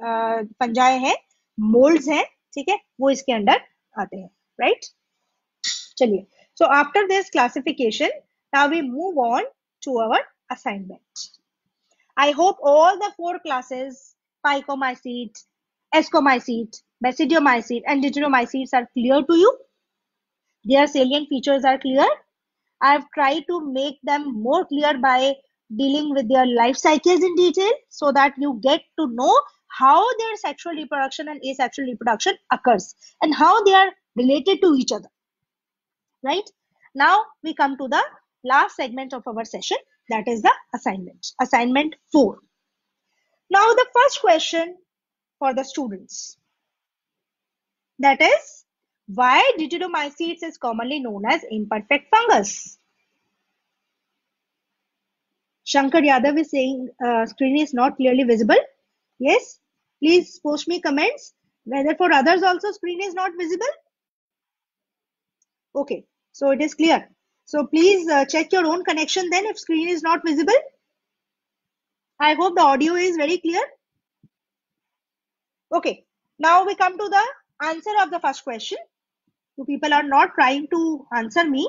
फंजाई हैं, मोल्ड्स हैं, ठीक है, वो इसके अंडर आते हैं, राइट। चलिए, so after this classification now we move on to our assignment. I hope all the 4 classes, phycomycetes, ascomycetes, basidiomycetes and deuteromycetes are clear to you, their salient features are clear. I have tried to make them more clear by dealing with their life cycles in detail so that you get to know how their sexual reproduction and asexual reproduction occurs and how they are related to each other, right. Now we come to the last segment of our session, that is the assignment, assignment 4. Now the first question for the students, that is, why deuteromycetes is commonly known as imperfect fungus. Shankar Yadav is saying screen is not clearly visible. Yes, please post me comments whether for others also screen is not visible. Okay, so it is clear. So please check your own connection then if screen is not visible. I hope the audio is very clear. Okay, now we come to the answer of the first question. You people are not trying to answer me.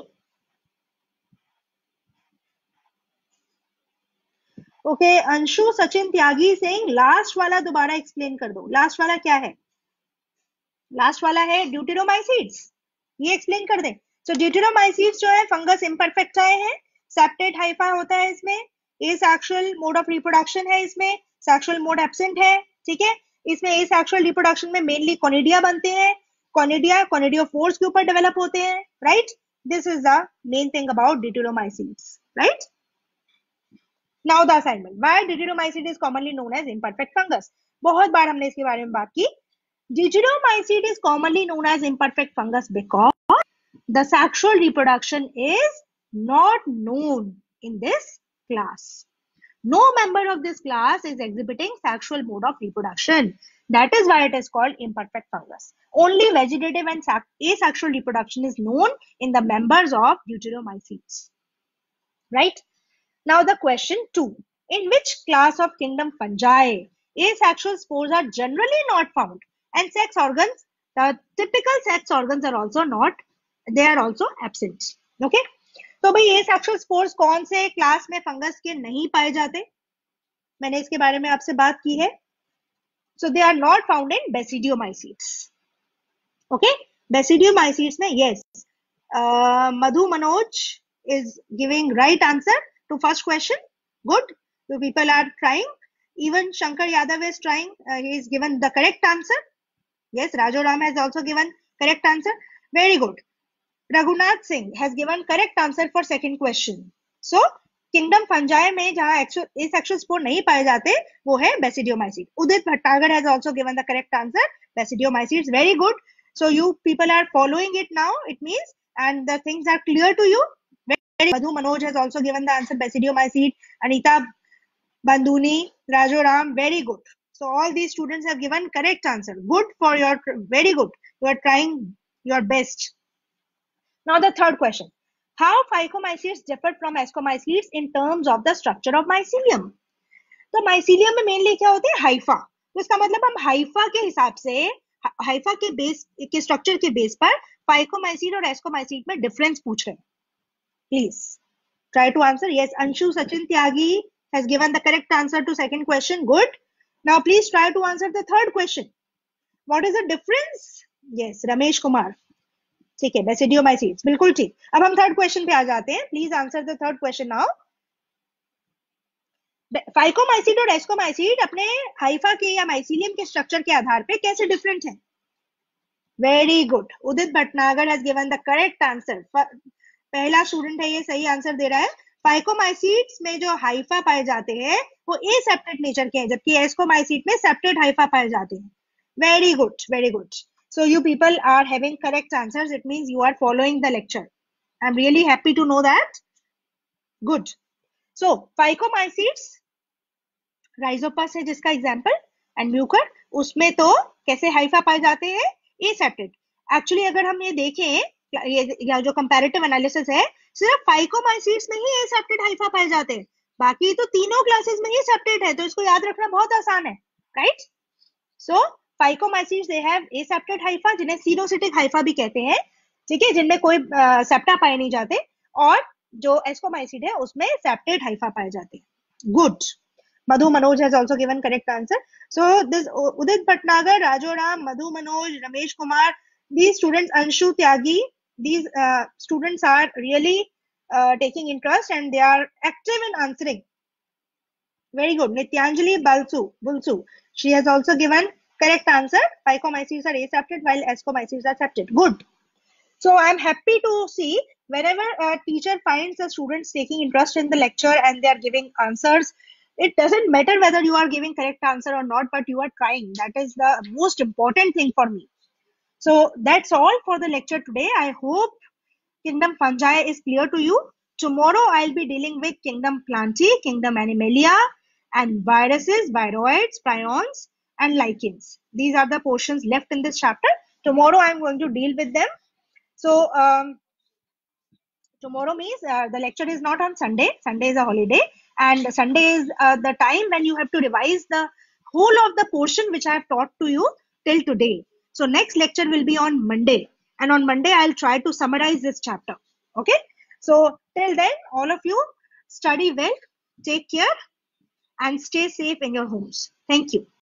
Okay, Anshu Sachin Tyagi is saying last वाला दोबारा explain कर दो. Last वाला क्या है? Last वाला है deuteromycetes. ये explain कर दें. So deuteromycetes जो है fungus imperfectae है, septate hypha होता है इसमें, एसेक्सुअल मोड ऑफ रिप्रोडक्शन है, इसमें सेक्सुअल मोड एब्सेंट है, ठीक है। इसमें एसेक्सुअल रिप्रोडक्शन में मेनली कोनिडिया बनते हैं, कोनिडिया कोनिडियोफोर्स के ऊपर डेवलप होते हैं, right. This is the main thing about deuteromycetes, right. Now the assignment, why deuteromycete is commonly known as imperfect fungus. बहुत बार हमने इसके बारे में बात की। Deuteromycete is commonly known as imperfect fungus because the sexual reproduction is not known in this class. No member of this class is exhibiting sexual mode of reproduction. That is why it is called imperfect fungus. Only vegetative and asexual reproduction is known in the members of Deuteromycetes. Right? Now the question 2. In which class of kingdom fungi asexual spores are generally not found and sex organs, the typical sex organs are also not, they are also absent. Okay? तो भाई asexual spores कौन से class में fungus के नहीं पाए जाते, मैंने इसके बारे में आपसे बात की है. So they are not found in Basidiomycetes. Okay? Basidiomycetes में yes. Madhu Manoj is giving right answer to first question. Good. So people are trying. Even Shankar Yadav is trying. He is given the correct answer. Yes, Rajoram has also given correct answer. Very good. Raghunath Singh has given correct answer for second question. So kingdom fungi में जहां asexual spore नहीं पाए जाते वो है Basidiomycetes. Udit Bhattagar has also given the correct answer. Basidiomycetes, very good. So you people are following it now, it means, and the things are clear to you. Very Madhu Manoj has also given the answer Basidiomycetes. Anita Banduni, Rajoram, very good. So all these students have given correct answer. Good for your, very good. You are trying your best. Now the third question. How Phycomycetes differ from Ascomycetes in terms of the structure of mycelium? तो mycelium में mainly क्या होते हैं? Haifa. तो इसका मतलब हम Haifa के हिसाब से, हाइफा के बेस के स्ट्रक्चर के बेस पर फाइकोमाइसीट और एस्कोमाइसीट में डिफरेंस पूछ रहे हैं. Please try to answer. Yes, Anshu Sachin Tyagi has given the correct answer to second question. Good. Now please try to answer the third question. What is the difference? Yes, Ramesh Kumar. ठीक है, बेसिडियोमाइसीट्स, बिल्कुल ठीक. अब हम third question पे आ जाते हैं. Please answer the third question now. Phycomycete और एस्कोमाइसीट अपने हाइफा के या माइसीलियम के स्ट्रक्चर के आधार पे कैसे डिफरेंट हैं? Very good. Udit Bhatnagar has given the correct answer. पहला स्टूडेंट है ये, सही आंसर दे रहा है. फाइकोमाइसीट्स में जो हाइफा पाए जाते हैं वो एसेप्टेड नेचर के हैं, जबकि एस्कोमाइसीट में सेप्टेड हाइफा पाए जाते हैं. Very good, very good. So you people are having correct answers. It means you are following the lecture. I'm really happy to know that. Good. So Phycomycetes, Rhizopus है जिसका example, and Mucor, उसमें तो कैसे Haifa पाए जाते हैं? Asepted. Actually अगर हम ये देखें, ये जो comparative analysis है, सिर्फ Phycomycetes में ही asepted हाइफा पाए जाते हैं. बाकी तो तीनों क्लासेस में ही सेप्टेड है, तो इसको याद रखना बहुत आसान है, right? So phycomycetes they have aseptate hypha, जिन्हें सीनोसिटिक हाइफा भी कहते हैं, ठीक है, जिनमें कोई सेप्टा पाए नहीं जाते, और जो एस्कोमाइसीट है उसमें सेप्टेड हाइफा पाए जाते हैं. Good. Madhu Manoj has also given correct answer. So this Udit Bhatnagar, Rajoram, Madhu Manoj, Ramesh Kumar, these students, Anshu Tyagi, these students are really taking interest and they are active in answering. Very good. Nityanjali Bulsu, she has also given correct answer. Phycomycetes are asepted while Ascomycetes are septed. Good. So I'm happy to see whenever a teacher finds the students taking interest in the lecture and they are giving answers. It doesn't matter whether you are giving correct answer or not, but you are trying. That is the most important thing for me. So that's all for the lecture today. I hope Kingdom Fungi is clear to you. Tomorrow I'll be dealing with Kingdom Plantae, Kingdom Animalia, and viruses, viroids, prions, and lichens. These are the portions left in this chapter. Tomorrow I'm going to deal with them. So tomorrow means the lecture is not on Sunday. Sunday is a holiday, and Sunday is the time when you have to revise the whole of the portion which I have taught to you till today. So next lecture will be on Monday, and on Monday I'll try to summarize this chapter. Okay. So till then, all of you study well, take care, and stay safe in your homes. Thank you.